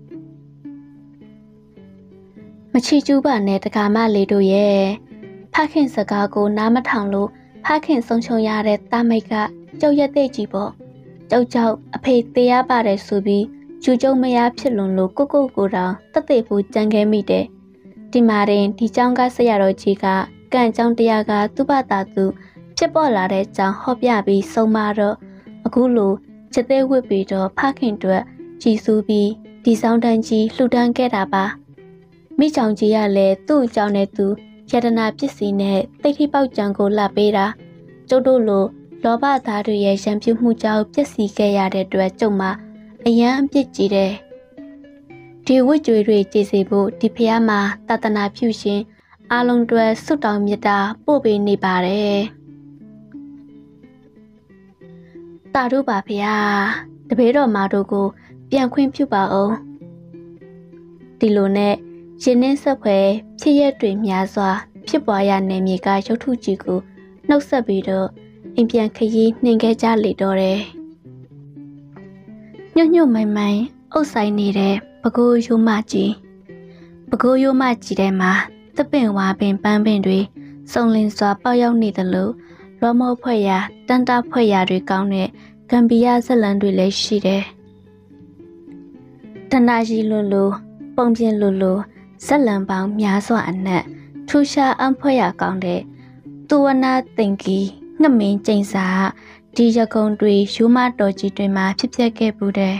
မချီကျူးပါနဲ့တကာမလေးတို့ရဲ့ဖခင်စကားကိုနားမထောင်လို့ဖခင်ဆုံးချုံရတဲ့တာမိတ်ကကြောက်ရက်တဲ့ကြီးပေါ့ကြောက်ကြောက်အဖေသေးရပါတယ်ဆိုပြီးကျူကျုံမရဖြစ်လွန်လို့ကိုကိုကိုတောင်တသက်ဖို့ကြံခဲ့မိတယ်ဒီမှာရင်ဒီเจ้าကဆရာတော်ကြီးကကန့်เจ้าတရားကသူ့ဘာသာသူဖြစ်ပေါ်လာတဲ့ကြောင်ဟောပြပြီးဆုံးမတော့အခုလိုချက်သေးဝစ်ပြီးတော့ဖခင်တို့ကြည်စူးပြီးဒီဆောင်တန်းကြီးလှူဒန်းခဲ့တာပါမိချောင်ကြီးကလည်းသူ့အကြောင်းနဲ့သူယတနာပစ္စည်းနဲ့တိတ်ထိပေါက်ကြံကိုလှပေးတာကျုပ်တို့လိုလောဘသားတွေရဲ့ရံပြူမှုကြောင့်ပျက်စီးခဲ့ရတဲ့အတွက်ကျုံမှာအယံအပြစ်ကြီးတယ်ဒီဝိကြွေတွေကြည်စီဖို့ဒီဖျားမှာတသနာပြုရှင်အားလုံးတွေစွတ်တောင်းမြတ်တာပို့ပေးနေပါတယ်တာတို့ပါဗျာတပည့်တော်မာတို့ကိုပြန်ခွင့်ပြုပါအောင်ဒီလိုနဲ့ရင်းနှင်းဆက်ဖွယ်ဖြစ်ရက်တွေများစွာဖြစ်ပွားရနေမြေကရုပ်ထုကြီးကိုနှုတ်ဆက်ပြီးတော့အိမ်ပြန်ခရီးနှင်ခဲ့ကြလေတော့တယ်ညွတ်ညွတ်မိုင်မိုင်အုပ်ဆိုင်နေတဲ့ပကိုးရိုးမကြီးပကိုးရိုးမကြီးထဲမှာသပင်ဝါပင်ပန်းပင်တွေစုံလင်စွာပေါက်ရောက်နေသလိုရောမောဖွဲ့ရာတန်တာဖွဲ့ရာတွေကောင်းတဲ့ဂမ်ဘီယာဇလန်တွေလည်းရှိတယ်တနာကြီးလိုလိုပုံပြင်းလိုလိုဇလန်ပေါင်းများစွာအနက်ထူရှာအံဖွဲ့ရာကောင်းတဲ့သူဝနာတင်ကီငမင်းကျိန်စာဒီရကုံတွေယူမတော်ကြီးတွေမှာဖြစ်ပျက်ခဲ့ပူတယ်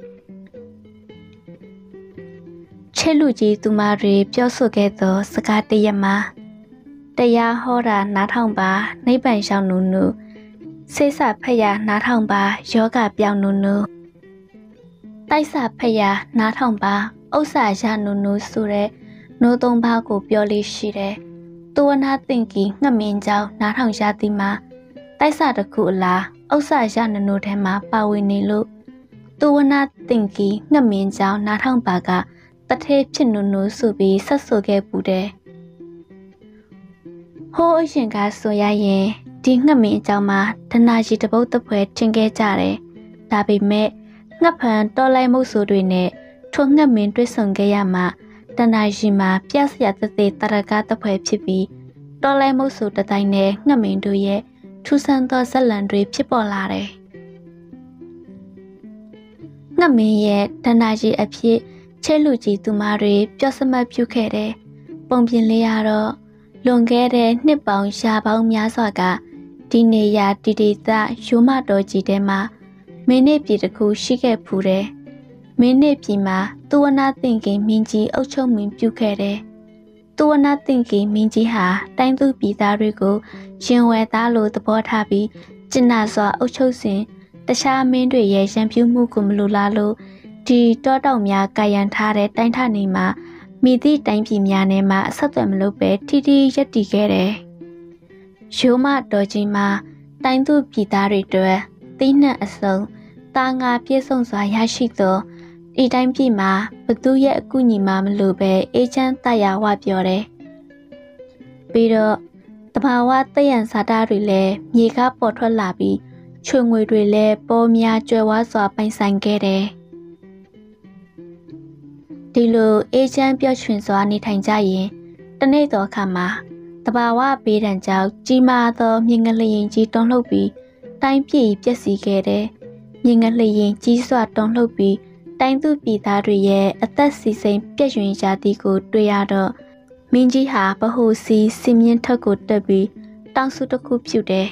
ချဲလူကြီးသူမတွေပြောဆိုခဲ့သောစကားတရမှာတရားဟောတာနားထောင်ပါနိဗ္ဗာန်ရောက်နုနုဆေးစာဖက်ရနားထောင်ပါယောဂပြောင်းနုနုတိုက်စာဖက်ရနားထောင်ပါဥစ္စာရနုနုဆိုတဲ့နိုးသုံးပါးကိုပြောလေးရှိတယ်သူဝနာတင်ကီငှက်မင်းကြောင်းနားထောင်ရသည်မှာတိုက်စာတစ်ခုအလားဥစ္စာရနုနုထဲမှာပါဝင်နေလို့သူဝနာတင်ကီငှက်မင်းကြောင်းနားထောင်ပါကတထဲဖြစ်နုနုဆိုပြီးဆက်ဆိုခဲ့ပူတယ်ဟိုးအရှင်ကဆိုရရင်ဒီငှက်မင်းအကြောင်းမှာဒနာကြီးတပုတ်တပွဲထင်ခဲ့ကြတယ်ဒါပေမဲ့ငှက်ဖန်တော်လိုက်မှုဆိုတွေနဲ့ထိုငှက်မင်းတွေ့ဆုံခဲ့ရမှာဒနာကြီးမှာပြဆရာတသေးတရကားတပွဲဖြစ်ပြီးတော်လိုက်မှုဆိုတတိုင်းနဲ့ငှက်မင်းတို့ရဲ့ထူဆန်းသောဇလံတွေဖြစ်ပေါ်လာတယ်ငှက်မင်းရဲ့ဒနာကြီးအဖြစ်ချဲလူကြီးသူမတွေပြောစမတ်ပြုခဲ့တယ်ပုံပြင်လေးရတော့လွန်ခဲ့တဲ့နှစ်ပေါင်းရာပေါင်းများစွာကဒီနေရာတီတီသရိုးမတော်ကြီးထဲမှာမင်းနေ့ပြည်တစ်ခုရှိခဲ့ဖူးတယ်မင်းနေ့ပြည်မှာသူဝနာသင်္ကင်မင်းကြီးအုပ်ချုပ်မင်းပြုခဲ့တယ်သူဝနာသင်္ကင်မင်းကြီးဟာတိုင်းသူပြည်သားတွေကိုရှင်ဝဲသားလိုသဘောထားပြီးကျင့်နာစွာအုပ်ချုပ်စဉ်တခြားမင်းတွေရဲ့ရံပြူမှုကိုမလိုလားလို့ဒီတောတောင်များကာယံထားတဲ့တိုင်းထနေမှာမိသည့်တိုင်းပြည်များနဲ့မှအဆက်အသွယ်မလုပ်ပဲထိထိရက်တည်ခဲ့တယ်။ရိုးမတော်ကြီးမှာတိုင်းသူပြည်သားတွေအတွက်တိနှံ့အစုံတာငါပြည့်စုံစွာရရှိသောဒီတိုင်းပြည်မှာဘသူရဲ့အကူအညီမှမလိုပဲအေးချမ်းတရားဝပြောတယ်။ပြီးတော့တဘာဝတယံစာတာတွေလည်းမြေကပေါ်ထွက်လာပြီးချွေငွေတွေလည်းပေါ်များကျွယ်ဝစွာပိုင်ဆိုင်ခဲ့တယ်။ဒီလိုအေးချမ်းပျော်ရွှင်စွာနေထိုင်ကြရင်တနေ့သောအခါမှာတဘာဝပေးတံကြောင့်ကြီးမားသောမြင်ငလျင်ကြီးတွန်းလှုပ်ပြီးတိုင်းပြည်ပျက်စီးခဲ့တယ်။မြင်ငလျင်ကြီးစွာတွန်းလှုပ်ပြီးတိုင်းသူပြည်သားတွေရဲ့အသက်စီစိမ်ပြည့်ရွှင်ကြသည်ကိုတွေ့ရတော့မင်းကြီးဟာဗဟုစီစင်မြင့်ထက်ကိုတက်ပြီးတောင်စုတစ်ခုဖြူတယ်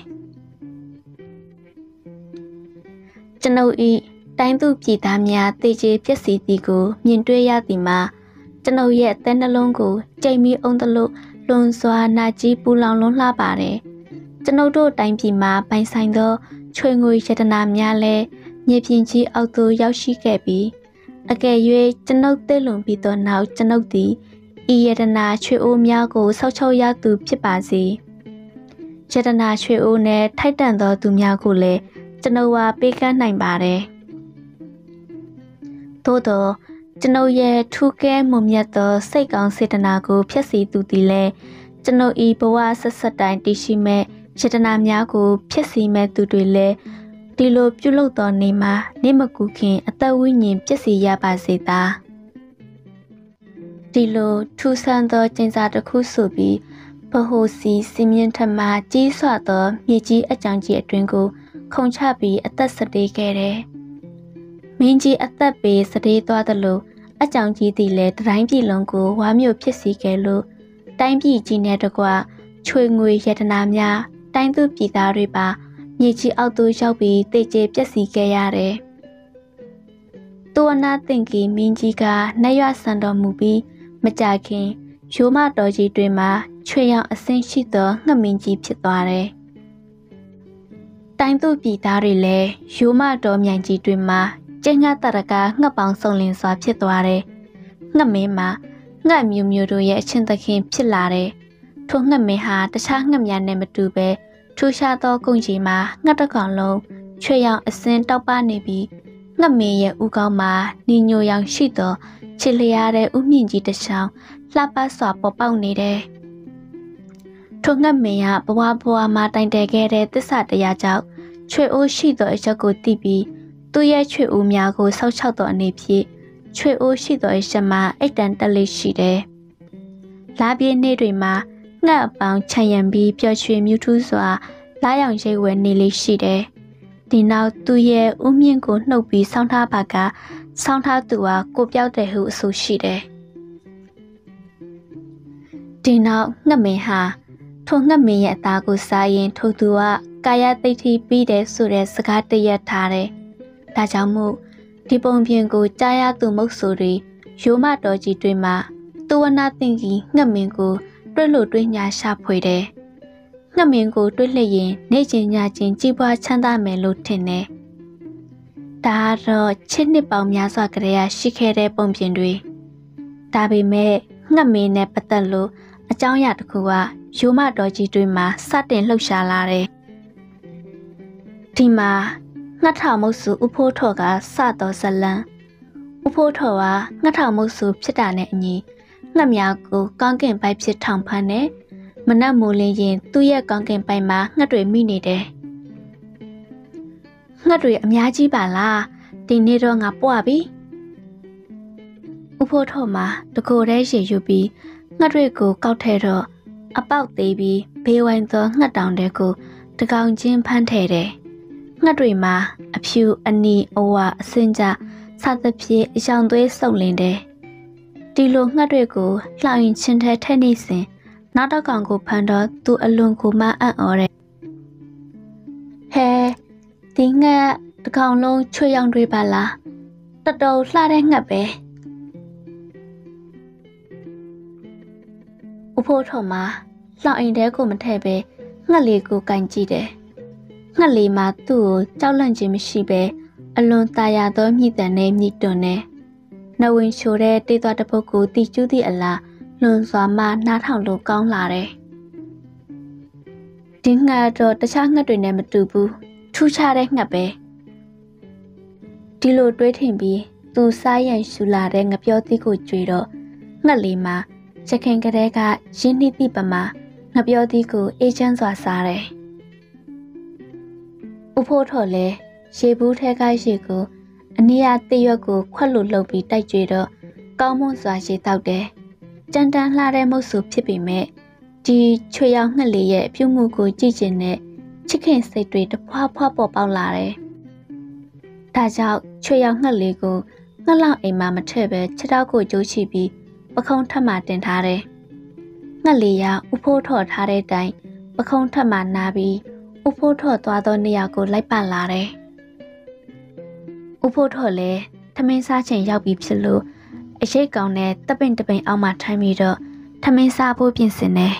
။ကျွန်ုပ်ဤတိုင်းသူပြည်သားများတေချေပျက်စီးသည်ကိုမြင်တွေ့ရသည်မှာကျွန်ုပ်ရဲ့အသက်နှလုံးကိုကြိမ်မီအောင်သလိုလွန်စွာနာကြီးပူလောင်လွန်းလှပါတယ်။ကျွန်ုပ်တို့တိုင်းပြည်မှာပိုင်ဆိုင်သောချွေငွေရတနာများလည်းမြေပြင်ကြီးအောက်သို့ရောက်ရှိခဲ့ပြီးအကယ်၍ကျွန်ုပ်သိလွန်ပြီးသောနောက်ကျွန်ုပ်သည်ဤရတနာချွေအိုးများကိုဆောက်ချုပ်ရသူဖြစ်ပါစေ။ရတနာချွေအိုးနဲ့ထိုက်တန်သောသူများကိုလည်းကျွန်ုပ်ဟာပေးကမ်းနိုင်ပါတယ်။သို့သောကျွန်ုပ်ရဲ့ထူးကဲမွန်မြတ်သောစိတ်ကောင်းစေတနာကိုဖျက်ဆီးသူသည်လည်းကျွန်ုပ်ဤဘဝဆက်ဆက်တိုင်းတည်ရှိမဲ့ရတနာများကိုဖျက်ဆီးမဲ့သူတွေလည်းဒီလိုပြုလုပ်သောနေမှာနေမကူခင်အသက်ဝိညာဉ်ပျက်စီးရပါစေသာဒီလိုထူဆန်းသောကျင့်စာတစ်ခုဆိုပြီးဘဟုစီစင်မြင့်ထမကြီးစွာသောမြေကြီးအကြောင်းကြီးအတွင်းကိုခုန်ချပြီးအသက်စတေးခဲ့တယ်မင်းကြီးအသက်ပေးစတေးသွားသလိုအကြောင်းကြီးသည်လည်းတိုင်းပြည်လုံးကိုဝါမျိုးဖြစ်စီခဲ့လို့တိုင်းပြည်ကြီးနဲ့တကွချွေငွေရတနာများတိုင်းသူပြည်သားတွေပါမြေကြီးအောက်သို့ရောက်ပြီးတိတ်ကျပျက်စီးခဲ့ရတယ်။သူအနာသင်္ကီမင်းကြီးကနှက်ရွဆန်တော်မူပြီးမကြခင်ရိုးမတော်ကြီးတွေမှာချွေရောင်အဆင်းရှိသောငှက်မင်းကြီးဖြစ်သွားတယ်။တိုင်းသူပြည်သားတွေလည်းရိုးမတော်မြိုင်ကြီးတွေမှာကျင်းငှက်တရကငှက်ပေါင်းစုံလင်စွာဖြစ်သွားတယ်။ငှက်မင်းမှာငှက်မျိုးမျိုးတို့ရဲ့အချင်းသခင်ဖြစ်လာတယ်။ထိုငှက်မင်းဟာတခြားငှက်များနဲ့မတူပဲထူးခြားသောကုန်းကြီးမှာငှက်တစ်ကောင်လုံးချွေရောင်အဆင်းတောက်ပနေပြီးငှက်မင်းရဲ့ဥကောင်းမှာနီညိုရောင်ရှိသောချစ်လျားတဲ့ဥမြင့်ကြီးတစ်ချောင်းလှပစွာပေါ်ပေါက်နေတယ်။ထိုငှက်မင်းကဘဝဘဝမှာတိုင်တည်ခဲ့တဲ့သစ္စာတရားကြောင့်ချွေအိုးရှိသောအချက်ကိုသိပြီးသူ့ရဲ့ချွေအိုးများကိုဆောက်ချောက်သောအနေဖြင့်ချွေအိုးရှိသောအချက်မှာအိတ်တန်တက်လေးရှိတယ်။လာပြေးနေ့တွေမှာငှက်အပေါင်းခြံရံပြီးပျော်ရွှင်မြူးထူးစွာလာရောင်ရိပ်ဝဲနေလေးရှိတယ်။ဒီနောက်သူ့ရဲ့ဥမြင့်ကိုနှုတ်ပြီးဆောင်းထားပါကဆောင်းထားသူဟာကိုပြောက်တဲ့ဟုအဆိုရှိတယ်။ဒီနောက်ငှက်မင်းဟာထိုငှက်မင်းရဲ့အသားကိုစားရင်ထိုသူကကာယသိက္ခာပြီးတယ်ဆိုတဲ့စကားတရက်ထားတယ်။ဒါကြောင့်မို့ဒီပုံပြင်ကိုကြားရသူမုတ်ဆိုတွေရိုးမတော်ကြီးတွေမှာသူဝနာသိင်ကြီးငှက်မင်းကိုတွေ့လို့တွေ့ညာရှာဖွေတယ်။ငှက်မင်းကိုတွေ့လျက်ရင်နေချင်းညချင်းကြည်ပွားချမ်းသာမယ်လို့ထင်တယ်။ဒါတော့ချစ်နှစ်ပေါင်းများစွာကလေးရရှိခဲ့တဲ့ပုံပြင်တွေဒါပေမဲ့ငှက်မင်းနဲ့ပတ်သက်လို့အကြောင်းအရာတစ်ခုကရိုးမတော်ကြီးတွေမှာစတင်လှုပ်ရှားလာတယ်။ဒီမှာငှက်ထောင်မုတ်စုဥဖိုးထော်ကစတော်ဇလံဥဖိုးထော်ကငှက်ထောင်မုတ်စုဖြစ်တာနဲ့အညီငှက်များကိုကောင်းကင်ပိုက်ဖြစ်ထောင်ဖမ်းတယ်မနက်မိုးလင်းရင်သူ့ရဲ့ကောင်းကင်ပိုက်မှာငှက်တွေမိနေတယ်ငှက်တွေအများကြီးပါလားဒီနေ့တော့ငါပွားပြီဥဖိုးထော်မှာတကိုယ်တည်းရေယူပြီးငှက်တွေကိုကောက်ထဲတော့အပေါက်သေးပြီးဘေးဝိုင်းသောငှက်တောင်တွေကိုတကောင်ချင်းဖမ်းထည့်တယ်ငှက်တွေမှာအဖြူအနီအဝအစင်ကြစသဖြင့်အယောင်သွေးစုပ်လင်းတယ်ဒီလိုငှက်တွေကိုလှောင်ရင်ချင်းထဲထည့်နေစဉ်နောက်တစ်ကောင်ကိုဖမ်းတော့သူအလွန်ကိုမှအံ့ဩတယ်ဟဲဒီငှက်တစ်ကောင်လုံးချွေရောင်တွေပါလားတော်တော်လှတဲ့ငှက်ပဲဥဖိုးထော်မှာလှောင်အိမ်ထဲကိုမထည့်ပဲငှက်လေးကိုကင်ကြည့်တယ်ငှက်လေးမှာသူ့ကိုကြောက်လန့်ခြင်းမရှိပဲအလွန်ตาရသောမြည်တံနဲ့မြည်တွန်နဲ့နဝင်ချိုတဲ့တေးသွားတစ်ပုတ်ကိုတီကျူးသည့်အလားလွန်စွာမှနားထောင်လို့ကောင်းလာတယ်ဒီငှက်တော့တခြားငှက်တွေနဲ့မတူဘူးထူးခြားတဲ့ငှက်ပဲဒီလိုတွေးထင်ပြီးသူစားရန်ရှူလာတဲ့ငပြောသီးကိုကြွေတော့ငှက်လေးမှာရခင်ကလေးကရင်းနှီးသည့်ပမာငပြောသီးကိုအေးချမ်းစွာစားတယ်ဥဖိုးထော်လဲရေဘူးထဲကရေကိုအနည်းအားတရွက်ကိုခွက်လို့လှုပ်ပြီးတိုက်ကြွေတော့ကောင်းမွန်စွာရေတောက်တယ်ကြမ်းတမ်းလှတဲ့မုတ်ဆိုဖြစ်ပေမဲ့ဒီချွေရောင်ငှက်လေးရဲ့အပြုမှုကိုကြည့်ကျင်တဲ့ချစ်ခင်စိတ်တွေတဖွာဖွာပေါ်ပေါက်လာတယ်ဒါကြောင့်ချွေရောင်ငှက်လေးကိုငှက်လောင်အိမ်မှာမထည့်ပဲခြေထောက်ကိုကျိုးချပြီးပခုံးထပ်မှတင်ထားတယ်ငှက်လေးကဥဖိုးထော်ထားတဲ့တိုင်ပခုံးထပ်မှနားပြီးဥဖိုးထော်သွားသောနေရာကိုလိုက်ပါလာတယ်ဥဖိုးထော်လည်းထမင်းစားချိန်ရောက်ပြီးဖြစ်လို့အရိတ်ကောင်နဲ့တပင်တပင်အောက်မှာထိုင်ပြီးတော့ထမင်းစားဖို့ပြင်ဆင်တယ်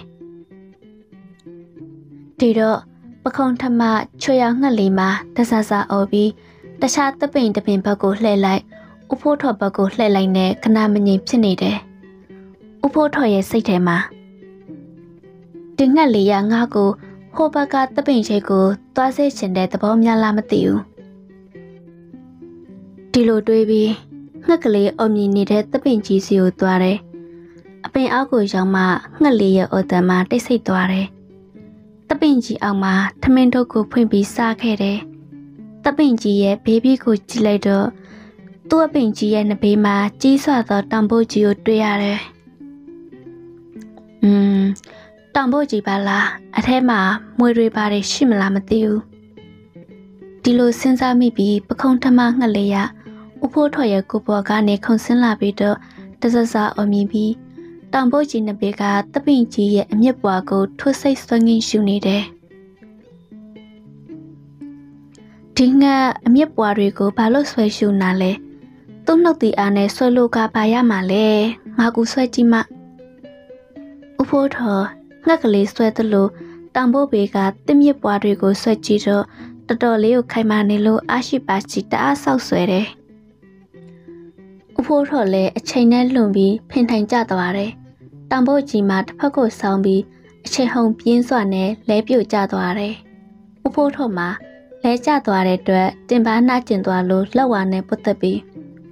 ဒီတော့ပခုံးထမချွေရောင်ငှက်လေးမှာတဆဆအော်ပြီးတခြားတပင်တပင်ဘက်ကိုလှည့်လိုက်ဥဖိုးထော်ဘက်ကိုလှည့်လိုက်နဲ့ခဏမငြိမ်ဖြစ်နေတယ်ဥဖိုးထော်ရဲ့စိတ်ထဲမှာဒီငှက်လေးကငါ့ကိုဟိုဘက်ကတပင်ချိတ်ကိုသွားစေချင်တဲ့သဘောများလားမသိဘူးဒီလိုတွေးပြီးငှက်ကလေးအုံမြင်နေတဲ့တပင်ကြီးစီကိုသွားတယ်အပင်အောက်ကိုရောက်မှငှက်လေးရဲ့အော်တန်မှာတိတ်ဆိတ်သွားတယ်တပင်ကြီးအောက်မှာထမင်းထုတ်ကိုဖွင့်ပြီးစားခဲ့တယ်တပင်ကြီးရဲ့ဘေးဘီကိုကြည့်လိုက်တော့သူ့အပင်ကြီးရဲ့နှဘေးမှာကြီးစွာသောတောင်ပိုးကြီးကိုတွေ့ရတယ်อืมတောင်ပိုးကြီးပါလားအထဲမှာမွေတွေပါတယ်ရှိမလားမသိဘူးဒီလိုစဉ်းစားမိပြီးပခုံးထမငှက်လေးရဥဖိုးထော်ရဲ့ကိုပေါ်ကနေခုန်ဆင်းလာပြီးတော့တဆဆအမြင်ပြီးတောင်ပိုးကြီးနှစ်ပေကတပင်ကြီးရဲ့အမြင့်ပွားကိုထိုးစိတ်ဆွငင်းရှူနေတယ်ဒီငှက်အမြင့်ပွားတွေကိုဘာလို့ဆွဲရှူနာလဲသူ့နှုတ်တီအားနဲ့ဆွဲလို့ကပါရမှာလဲငါကူဆွဲကြည့်မှဥဖိုးထော်ငှက်ကလေးဆွဲသလိုတံပိုးဘေးကတစ်မြစ်ပွားတွေကိုဆွဲကြည့်တော့တော်တော်လေးကိုခိုင်မာနေလို့အရှိပါချီတအားဆောက်ဆွဲတယ်ဥဖိုးထော်လည်းအချိန်နဲ့လွန်ပြီးဖင်ထိုင်ကျသွားတယ်တံပိုးကြီးမှာတစ်ဖက်ကိုဆောင်းပြီးအချိန်ဟုန်ပြင်းစွာနဲ့လဲပြုတ်ကျသွားတယ်ဥဖိုးထော်မှာလဲကျသွားတဲ့အတွက်တင်ပါနှကျင်သွားလို့လက်ဝါနဲ့ပုတ်သက်ပြီး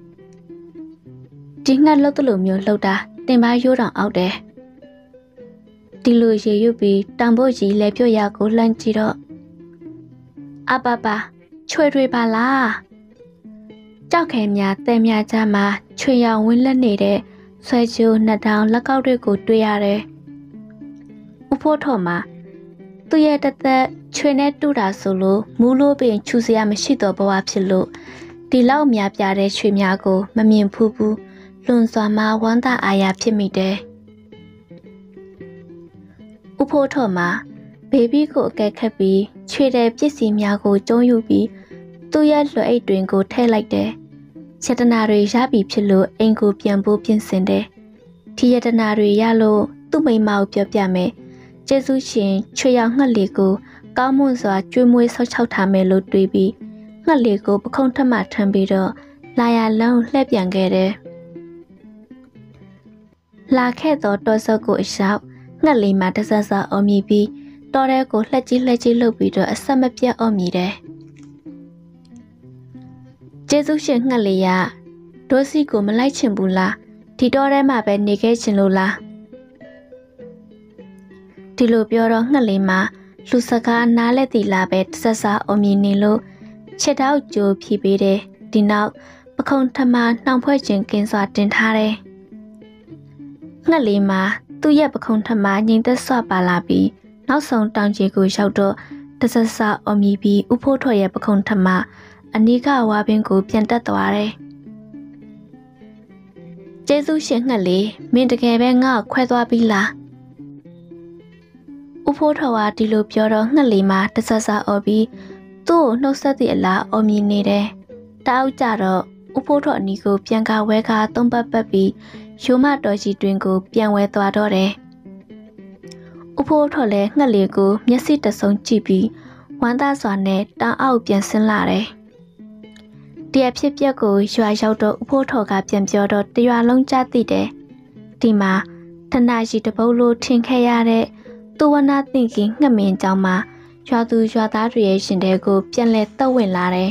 ဒီငှက်လှုပ်တလို့မျိုးလှုပ်တာတင်ပါရိုးတောင်အောက်တယ်ဒီလိုရေရွတ်ပြီးတံပိုးကြီးလဲပြုတ်ရကိုလှမ်းကြည့်တော့အပပချွေတွေပါလားကြောက်ခဲများတဲများကြမှာချွေရောင်ဝင်းလက်နေတဲ့ဆွဲကျိုးနှစ်တောင်လက်ကောက်တွေကိုတွေ့ရတယ်ဥဖိုးထော်မှာသူ့ရဲ့တသက်ချွေနဲ့တူတာဆိုလို့မူးလို့ပင်ချူစရာမရှိတော့ဘဝဖြစ်လို့ဒီလောက်များပြတဲ့ချွေများကိုမမြင်ဖူးဘူးလွန်စွာမှဝမ်းသာအားရဖြစ်မိတယ်ဥဖိုးထော်မှာဘေဘီကိုအကဲခတ်ပြီးချွေတဲ့ပစ္စည်းများကိုကျုံးယူပြီးသူ့ရဲ့လွှဲအိတ်တွင်ကိုထည့်လိုက်တယ်ယတနာတွေရပြီဖြစ်လို့အိမ်ကိုပြန်ဖို့ပြင်ဆင်တယ်ဒီယတနာတွေရလို့သူ့မိမကိုပြောပြမယ်ကျေးဇူးရှင်ချွေရောင်ငှက်လေးကိုကောင်းမွန်စွာကျွေးမွေးဆောက်ချောက်ထားမယ်လို့တွေးပြီးငှက်လေးကိုပခုံးထက်မှထမ်းပြီးတော့လာရလန်းလှည့်ပြန်ခဲ့တယ်လာခဲ့တော့တော်စော့ကိုအလျှောက်ငှက်လေးမှာတဆဆအော်မြည်ပြီးတော်တဲ့ကိုလှက်ကြီးလှက်ကြီးလှုပ်ပြီးတော့အဆက်မပြတ်အော်မြည်တယ်ကျေးဇူးရှင်ငှက်လေးရဒိုးစီကိုမလိုက်ချင်ဘူးလားဒီတော့ထဲမှာပဲနေခဲ့ချင်လို့လားဒီလိုပြောတော့ငှက်လေးမှာလူစကားနားလက်တီလာပဲတဆဆအော်မြည်နေလို့ခြေထောက်ကြိုးဖြီးပေးတယ်ဒီနောက်ပခုံးထမနှောင်ဖွဲ့ခြင်းကင်းစွာတင်ထားတယ်ငှက်လေးမှာသူ့ရဲ့ပခုံးထမငိမ့်သက်စွာပါလာပြီးနောက်ဆုံးတောင်ကြီးကိုရောက်တော့တဆဆအော်မြည်ပြီးဥဖိုးထော်ရဲ့ပခုံးထမအနီးကဝါပင်ကိုပြန်တက်သွားတယ်ကျေးဇူးရှင်ငှက်လေးမင်းတကယ်ပဲငါ့ကိုခွဲသွားပြီလားဥဖိုးထော်ကဒီလိုပြောတော့ငှက်လေးမှာတဆဆအော်ပြီးသူ့ကိုနှုတ်ဆက်သည့်အလားအော်မြည်နေတယ်တောက်ကြတော့ဥဖိုးထော်အနီးကိုပြန်ကဝဲကားသုံးပတ်ပတ်ပြီးရိုးမတော်ကြီးတွင်ကိုပြန်ဝဲသွားတော့တယ်ဥဖိုးထော်လည်းငှက်လေးကိုမျက်စိတဆုံကြည့်ပြီးဝမ်းသာစွာနဲ့တောင်အောက်ပြန်ဆင်းလာတယ်တရဖြစ်ပျက်ကိုရွာရောက်တော့ဥဖိုးထော်ကပြန်ပြောတော့တရွာလုံးကြားသိတယ်ဒီမှာထနာရှိတပုတ်လိုထင်ခဲ့ရတဲ့သူဝနာသိခင်ငှက်မင်းကြောင့်မှာရွာသူရွာသားတွေရဲ့ရှင်တဲကိုပြန်လဲတက်ဝင်လာတယ်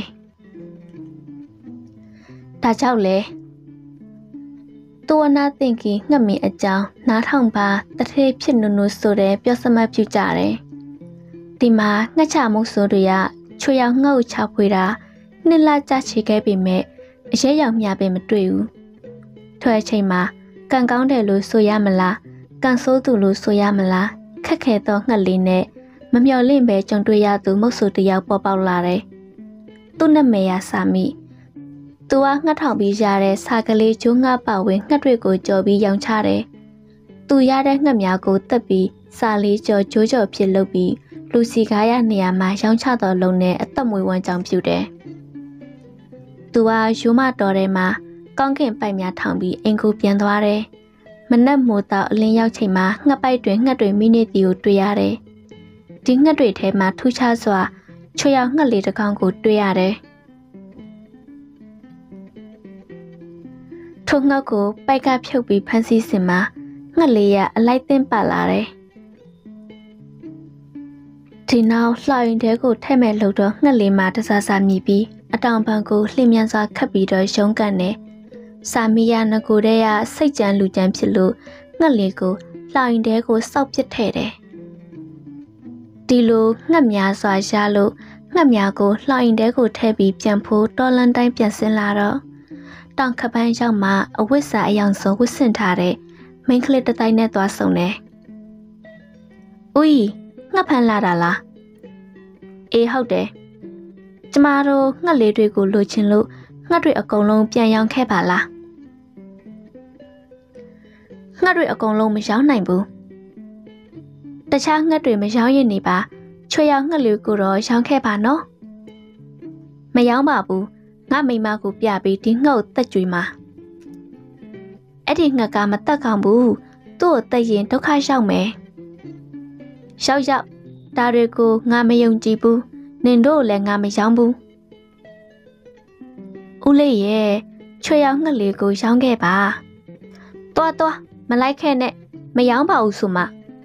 ဒါကြောင့်လေသူဝနာသိခင်ငှက်မင်းအကြောင်းနားထောင်ပါတထေးဖြစ်နုနုဆိုတဲ့ပြောစမတ်ပြကြတယ်ဒီမှာငှက်ချမုတ်ဆိုတွေကချွေရောင်ငှက်ကိုချဖွေတာနှစ်လကြာချေခဲ့ပေမဲ့အရေးရောင်မြပင်မတွေ့ဘူးထွဲအချိန်မှာကန်ကောင်းတယ်လို့ဆိုရမလားကန်ဆိုးသူလို့ဆိုရမလားခက်ခဲသောငှက်လေးနဲ့မမျော်လင့်ပဲကြုံတွေ့ရသူမုတ်ဆိုတယောက်ပေါ်ပေါက်လာတယ်သူ့နာမည်ရစာမိသူကငှက်ထောင်ပြီးရတဲ့စာကလေးကျိုးငှက်ပဝင်ငှက်တွေကိုကြော်ပြီးရောင်းချတယ်သူရတဲ့ငှက်များကိုတက်ပြီးစာလေးကြော်ကျိုးကြော်ဖြစ်လုပ်ပြီးလူစီကားရနေရာမှာရောင်းချတော်လုံးနဲ့အသက်မွေးဝမ်းကြောင်းပြုတယ်သူကရိုးမတော်ထဲမှာကောင်းကင်ပိုက်များထောင်ပြီးအိမ်ကိုပြန်သွားတယ်။မနက်မိုးတော့အလင်းရောက်ချိန်မှာငှက်ပိုက်တွင်ငှက်တွေမိနေသည်ကိုတွေ့ရတယ်။ဒီငှက်တွေထဲမှာထူးခြားစွာချွေရောင်ငှက်လေးတစ်ကောင်ကိုတွေ့ရတယ်။ထိုငှက်ကိုပိုက်ကဖြုတ်ပြီးဖမ်းဆီးစင်မှာငှက်လေးကအလိုက်သင်းပါလာတယ်။ဒီနောက်လှောင်ရင်တဲကိုထဲ့မဲ့လို့တော့ငှက်လေးမှာတစားစားမြည်ပြီးအတောင်ပံကိုလှိမ့်မြန်စွာခတ်ပြီးတော့ရုံးကန်တယ်။စာမီယာငကိုတဲ့ရစိတ်ကြမ်းလူကြမ်းဖြစ်လို့ငှက်လေးကိုလှောင်ရင်တဲကိုစောက်ပစ်ထဲ့တယ်။ဒီလိုငှက်များစွာရလို့ငှက်များကိုလှောင်ရင်တဲကိုထဲ့ပြီးပြန်ဖို့တော်လန်တိုင်းပြန်ဆင်းလာတော့တောင်ခပန်းရောက်မှအဝတ်စာအယောင်စုံဝတ်ဆင်ထားတဲ့မိန်းကလေးတစ်တိုင်းနဲ့သွားဆုံတယ်။ဦးကြီးငှက်ဖမ်းလာတာလား။အေးဟုတ်တယ်။ကျမတို့ငှက်လေးတွေကိုလိုချင်လို့ငှက်တွေအကုန်လုံးပြန်ရောင်းခဲ့ပါလားငှက်တွေအကုန်လုံးမရောင်းနိုင်ဘူးတခြားငှက်တွေမရောင်းရင်နေပါချွေရောင်ငှက်လေးကိုတော့ရောင်းခဲ့ပါနော်မရောင်းပါဘူးငါမိမကိုပြပြီးဒီငှက်ကိုတက်ကြွေမှာအဲ့ဒီငှက်ကမတက်ကောင်ဘူးသူ့ကိုတက်ရင်ဒုက္ခရောက်မယ်ရောက်ရောက်ဒါတွေကိုငါမယုံကြည်ဘူးနင်တို့လည်းငါမရောဘူးဦးလေးရဲ့ချွေရောက်ငှက်လေးကိုရောင်းခဲ့ပါတွားတွားမလိုက်ခဲ့နဲ့မရောင်းပါဘူးဆိုမှ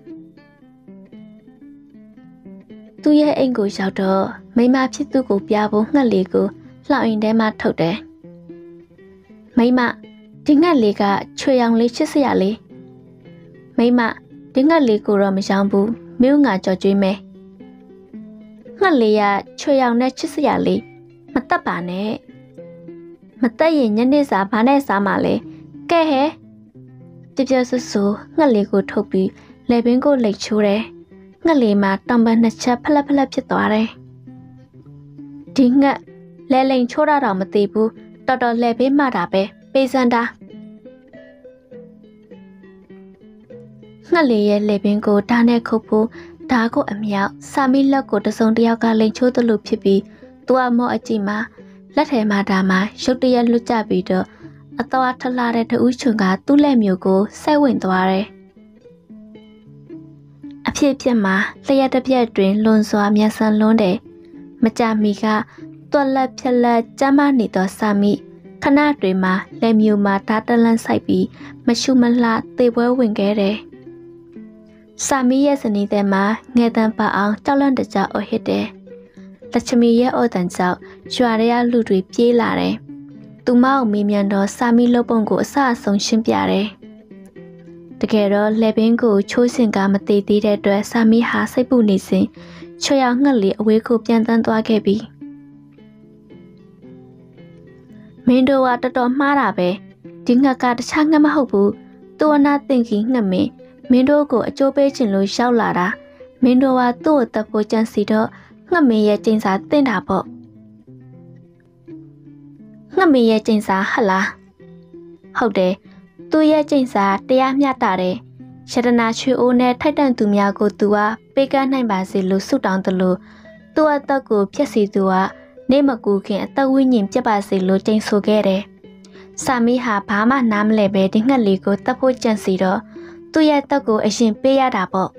သူ့ရဲ့အိမ်ကိုရောက်တော့မိမဖြစ်သူကိုပြဖို့ငှက်လေးကိုလှောင်အိမ်ထဲမှာထုတ်တယ်မိမဒီငှက်လေးကချွေရောင်လေးချစ်စရာလေးမိမဒီငှက်လေးကိုတော့မရောင်းဘူးမြို့ငါကြော်ကျွေးမယ်ငှက်လေးကချွေရောင်နဲ့ချစ်စရာလေးမတက်ပါနဲ့မတက်ရင်ညနေစာဘာနဲ့စားမှလဲကဲဟဲပြပြဆူဆူငှက်လေးကိုထုတ်ပြီးလေပင်ကိုလိတ်ချိုးတယ်ငှက်လေးမှာတောင်ပန်းနှစ်ချက်ဖလက်ဖလက်ဖြစ်သွားတယ်ဒီငှက်လဲလိန်ချိုးတာတော့မသိဘူးတော်တော်လဲပေးမှတာပဲပေးစမ်းတာငှက်လေးရဲ့လေပင်ကိုဓာတ်နဲ့ခုတ်ဖို့ဓာတ်ကိုအမြောက်စာမီလက်ကိုတစုံတစ်ယောက်ကလိန်ချိုးသလိုဖြစ်ပြီးသူ့အမော့အကြည့်မှာလက်ထဲမှာဓာတ်မှာရုတ်တရက်လွတ်ကျပြီးတော့အသွားထလာတဲ့တူးချွန်ကသူ့လက်မျိုးကိုစိုက်ဝင်သွားတယ်အဖြစ်ဖြစ်မှာလျှက်တစ်ပြက်တွင်လွန်စွာမျက်စံလွန်းတယ်မကြမီကတွက်လက်ဖြက်လက်ကျမ်းမနေသောစာမီခဏတွင်မှာလက်မျိုးမှာဓာတ်တလန်းဆိုင်ပြီးမရှုမလှသေပွဲဝင်ခဲ့တယ်စာမီရဲ့ဇနီးတဲ့မှာငယ်တန်းပါအောင်ကြောက်လန့်တကြောက်အဟစ်တယ်လက်ချမီရဲ့အော်တန်ကြောက်ရွာရဲလူတွေပြေးလာတယ်သူမအောင်မေးမြန်းတော့စာမီလုပ်ပုံကိုအဆအဆုံးရှင်းပြတယ်တကယ်တော့လက်ပင်ကိုချိုးစင်ကမသေးသေးတဲ့အတွက်စာမီဟာစိတ်ပူနေစဉ်ချွေရောက်ငှက်လေးအဝေးကိုပြန်တန်းသွားခဲ့ပြီမင်းတို့ကတော်တော်မှားတာပဲဒီငှက်ကတခြားငှက်မဟုတ်ဘူးသူ့အနာသင်ကြီးငှက်မင်းမင်းတို့ကိုအကျိုးပေးခြင်းလို့ရောက်လာတာမင်းတို့ကသူ့ကိုတပ်ဖို့ကြံစီတော့ငှက်မင်းရဲ့ကျင်းစာတင်တာပေါ့ငှက်မင်းရဲ့ကျင်းစာဟလားဟုတ်တယ်သူ့ရဲ့ကျင့်စာတရားမျှတတယ်ရတနာချွေအိုးနဲ့ထိုက်တန့်သူများကိုသူကပေးကမ်းနိုင်ပါစေလို့ဆုတောင်းတယ်လို့သူ့အသက်ကိုဖျက်ဆီးသူကနေမကူခင်အသက်ဝိညာဉ်ပြတ်ပါစေလို့ကျင့်ဆိုခဲ့တယ်စာမီဟာဘာမှနားမလဲပဲဒီငှက်လေးကိုတပ်ဖို့ကြံစီတော့သူ့ရဲ့တက်ကိုအရင်ပေးရတာပေါ့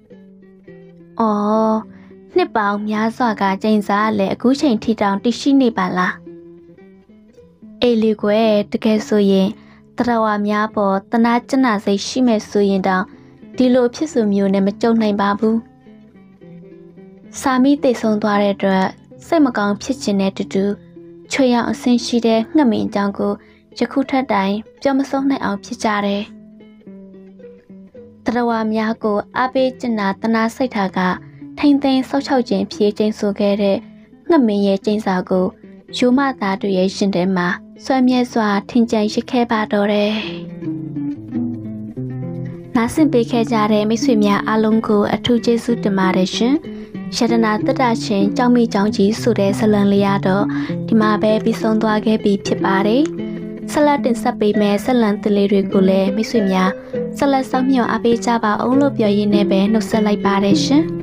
အော်နှစ်ပေါင်းများစွာကကျင့်စာလည်းအခုချိန်ထိတောင်တရှိနေပါလားအေးလေကွယ်တကယ်ဆိုရင်တရဝါများပေါ်တနာကျနာစိတ်ရှိမဲ့ဆိုရင်တောင်ဒီလိုဖြစ်စုမျိုးနဲ့မကြုံနိုင်ပါဘူးစာမီသိဆုံးသွားတဲ့အတွက်စိတ်မကောင်းဖြစ်ခြင်းနဲ့တူတူချွေရောင်အဆင်းရှိတဲ့ငှက်မင်းအကြောင်းကိုယခုထက်တိုင်ပြောမဆုံးနိုင်အောင်ဖြစ်ကြတယ်တရဝါများကိုအားပေးကျင်နာတနာစိတ်ထားကထိမ့်သိမ်းဆောက်ချောက်ခြင်းဖြည့်ကျင်းဆိုခဲ့တဲ့ငှက်မင်းရဲ့ကျင်းစာကိုယူမသားတို့ရဲ့ရှင်ထဲမှာဆွမ်းမြဲစွာထင်ကြံရခဲ့ပါတော့တယ်။နားဆင်ပေးခဲ့ကြတဲ့မိတ်ဆွေများအားလုံးကိုအထူးကျေးဇူးတင်ပါတယ်ရှင်။ရတနာတတရှင်ကြောင်းမိကြောင်းကြီးဆိုတဲ့ဇလံလေးရတော့ဒီမှာပဲပြီးဆုံးသွားခဲ့ပြီဖြစ်ပါတယ်။ဆက်လက်တင်ဆက်ပေးမယ့်ဇလံသလေးတွေကိုလည်းမိတ်ဆွေများဆက်လက်စောင့်မျှော်အားပေးကြပါအောင်လို့ပြောရင်းနဲ့ပဲနှုတ်ဆက်လိုက်ပါတယ်ရှင်။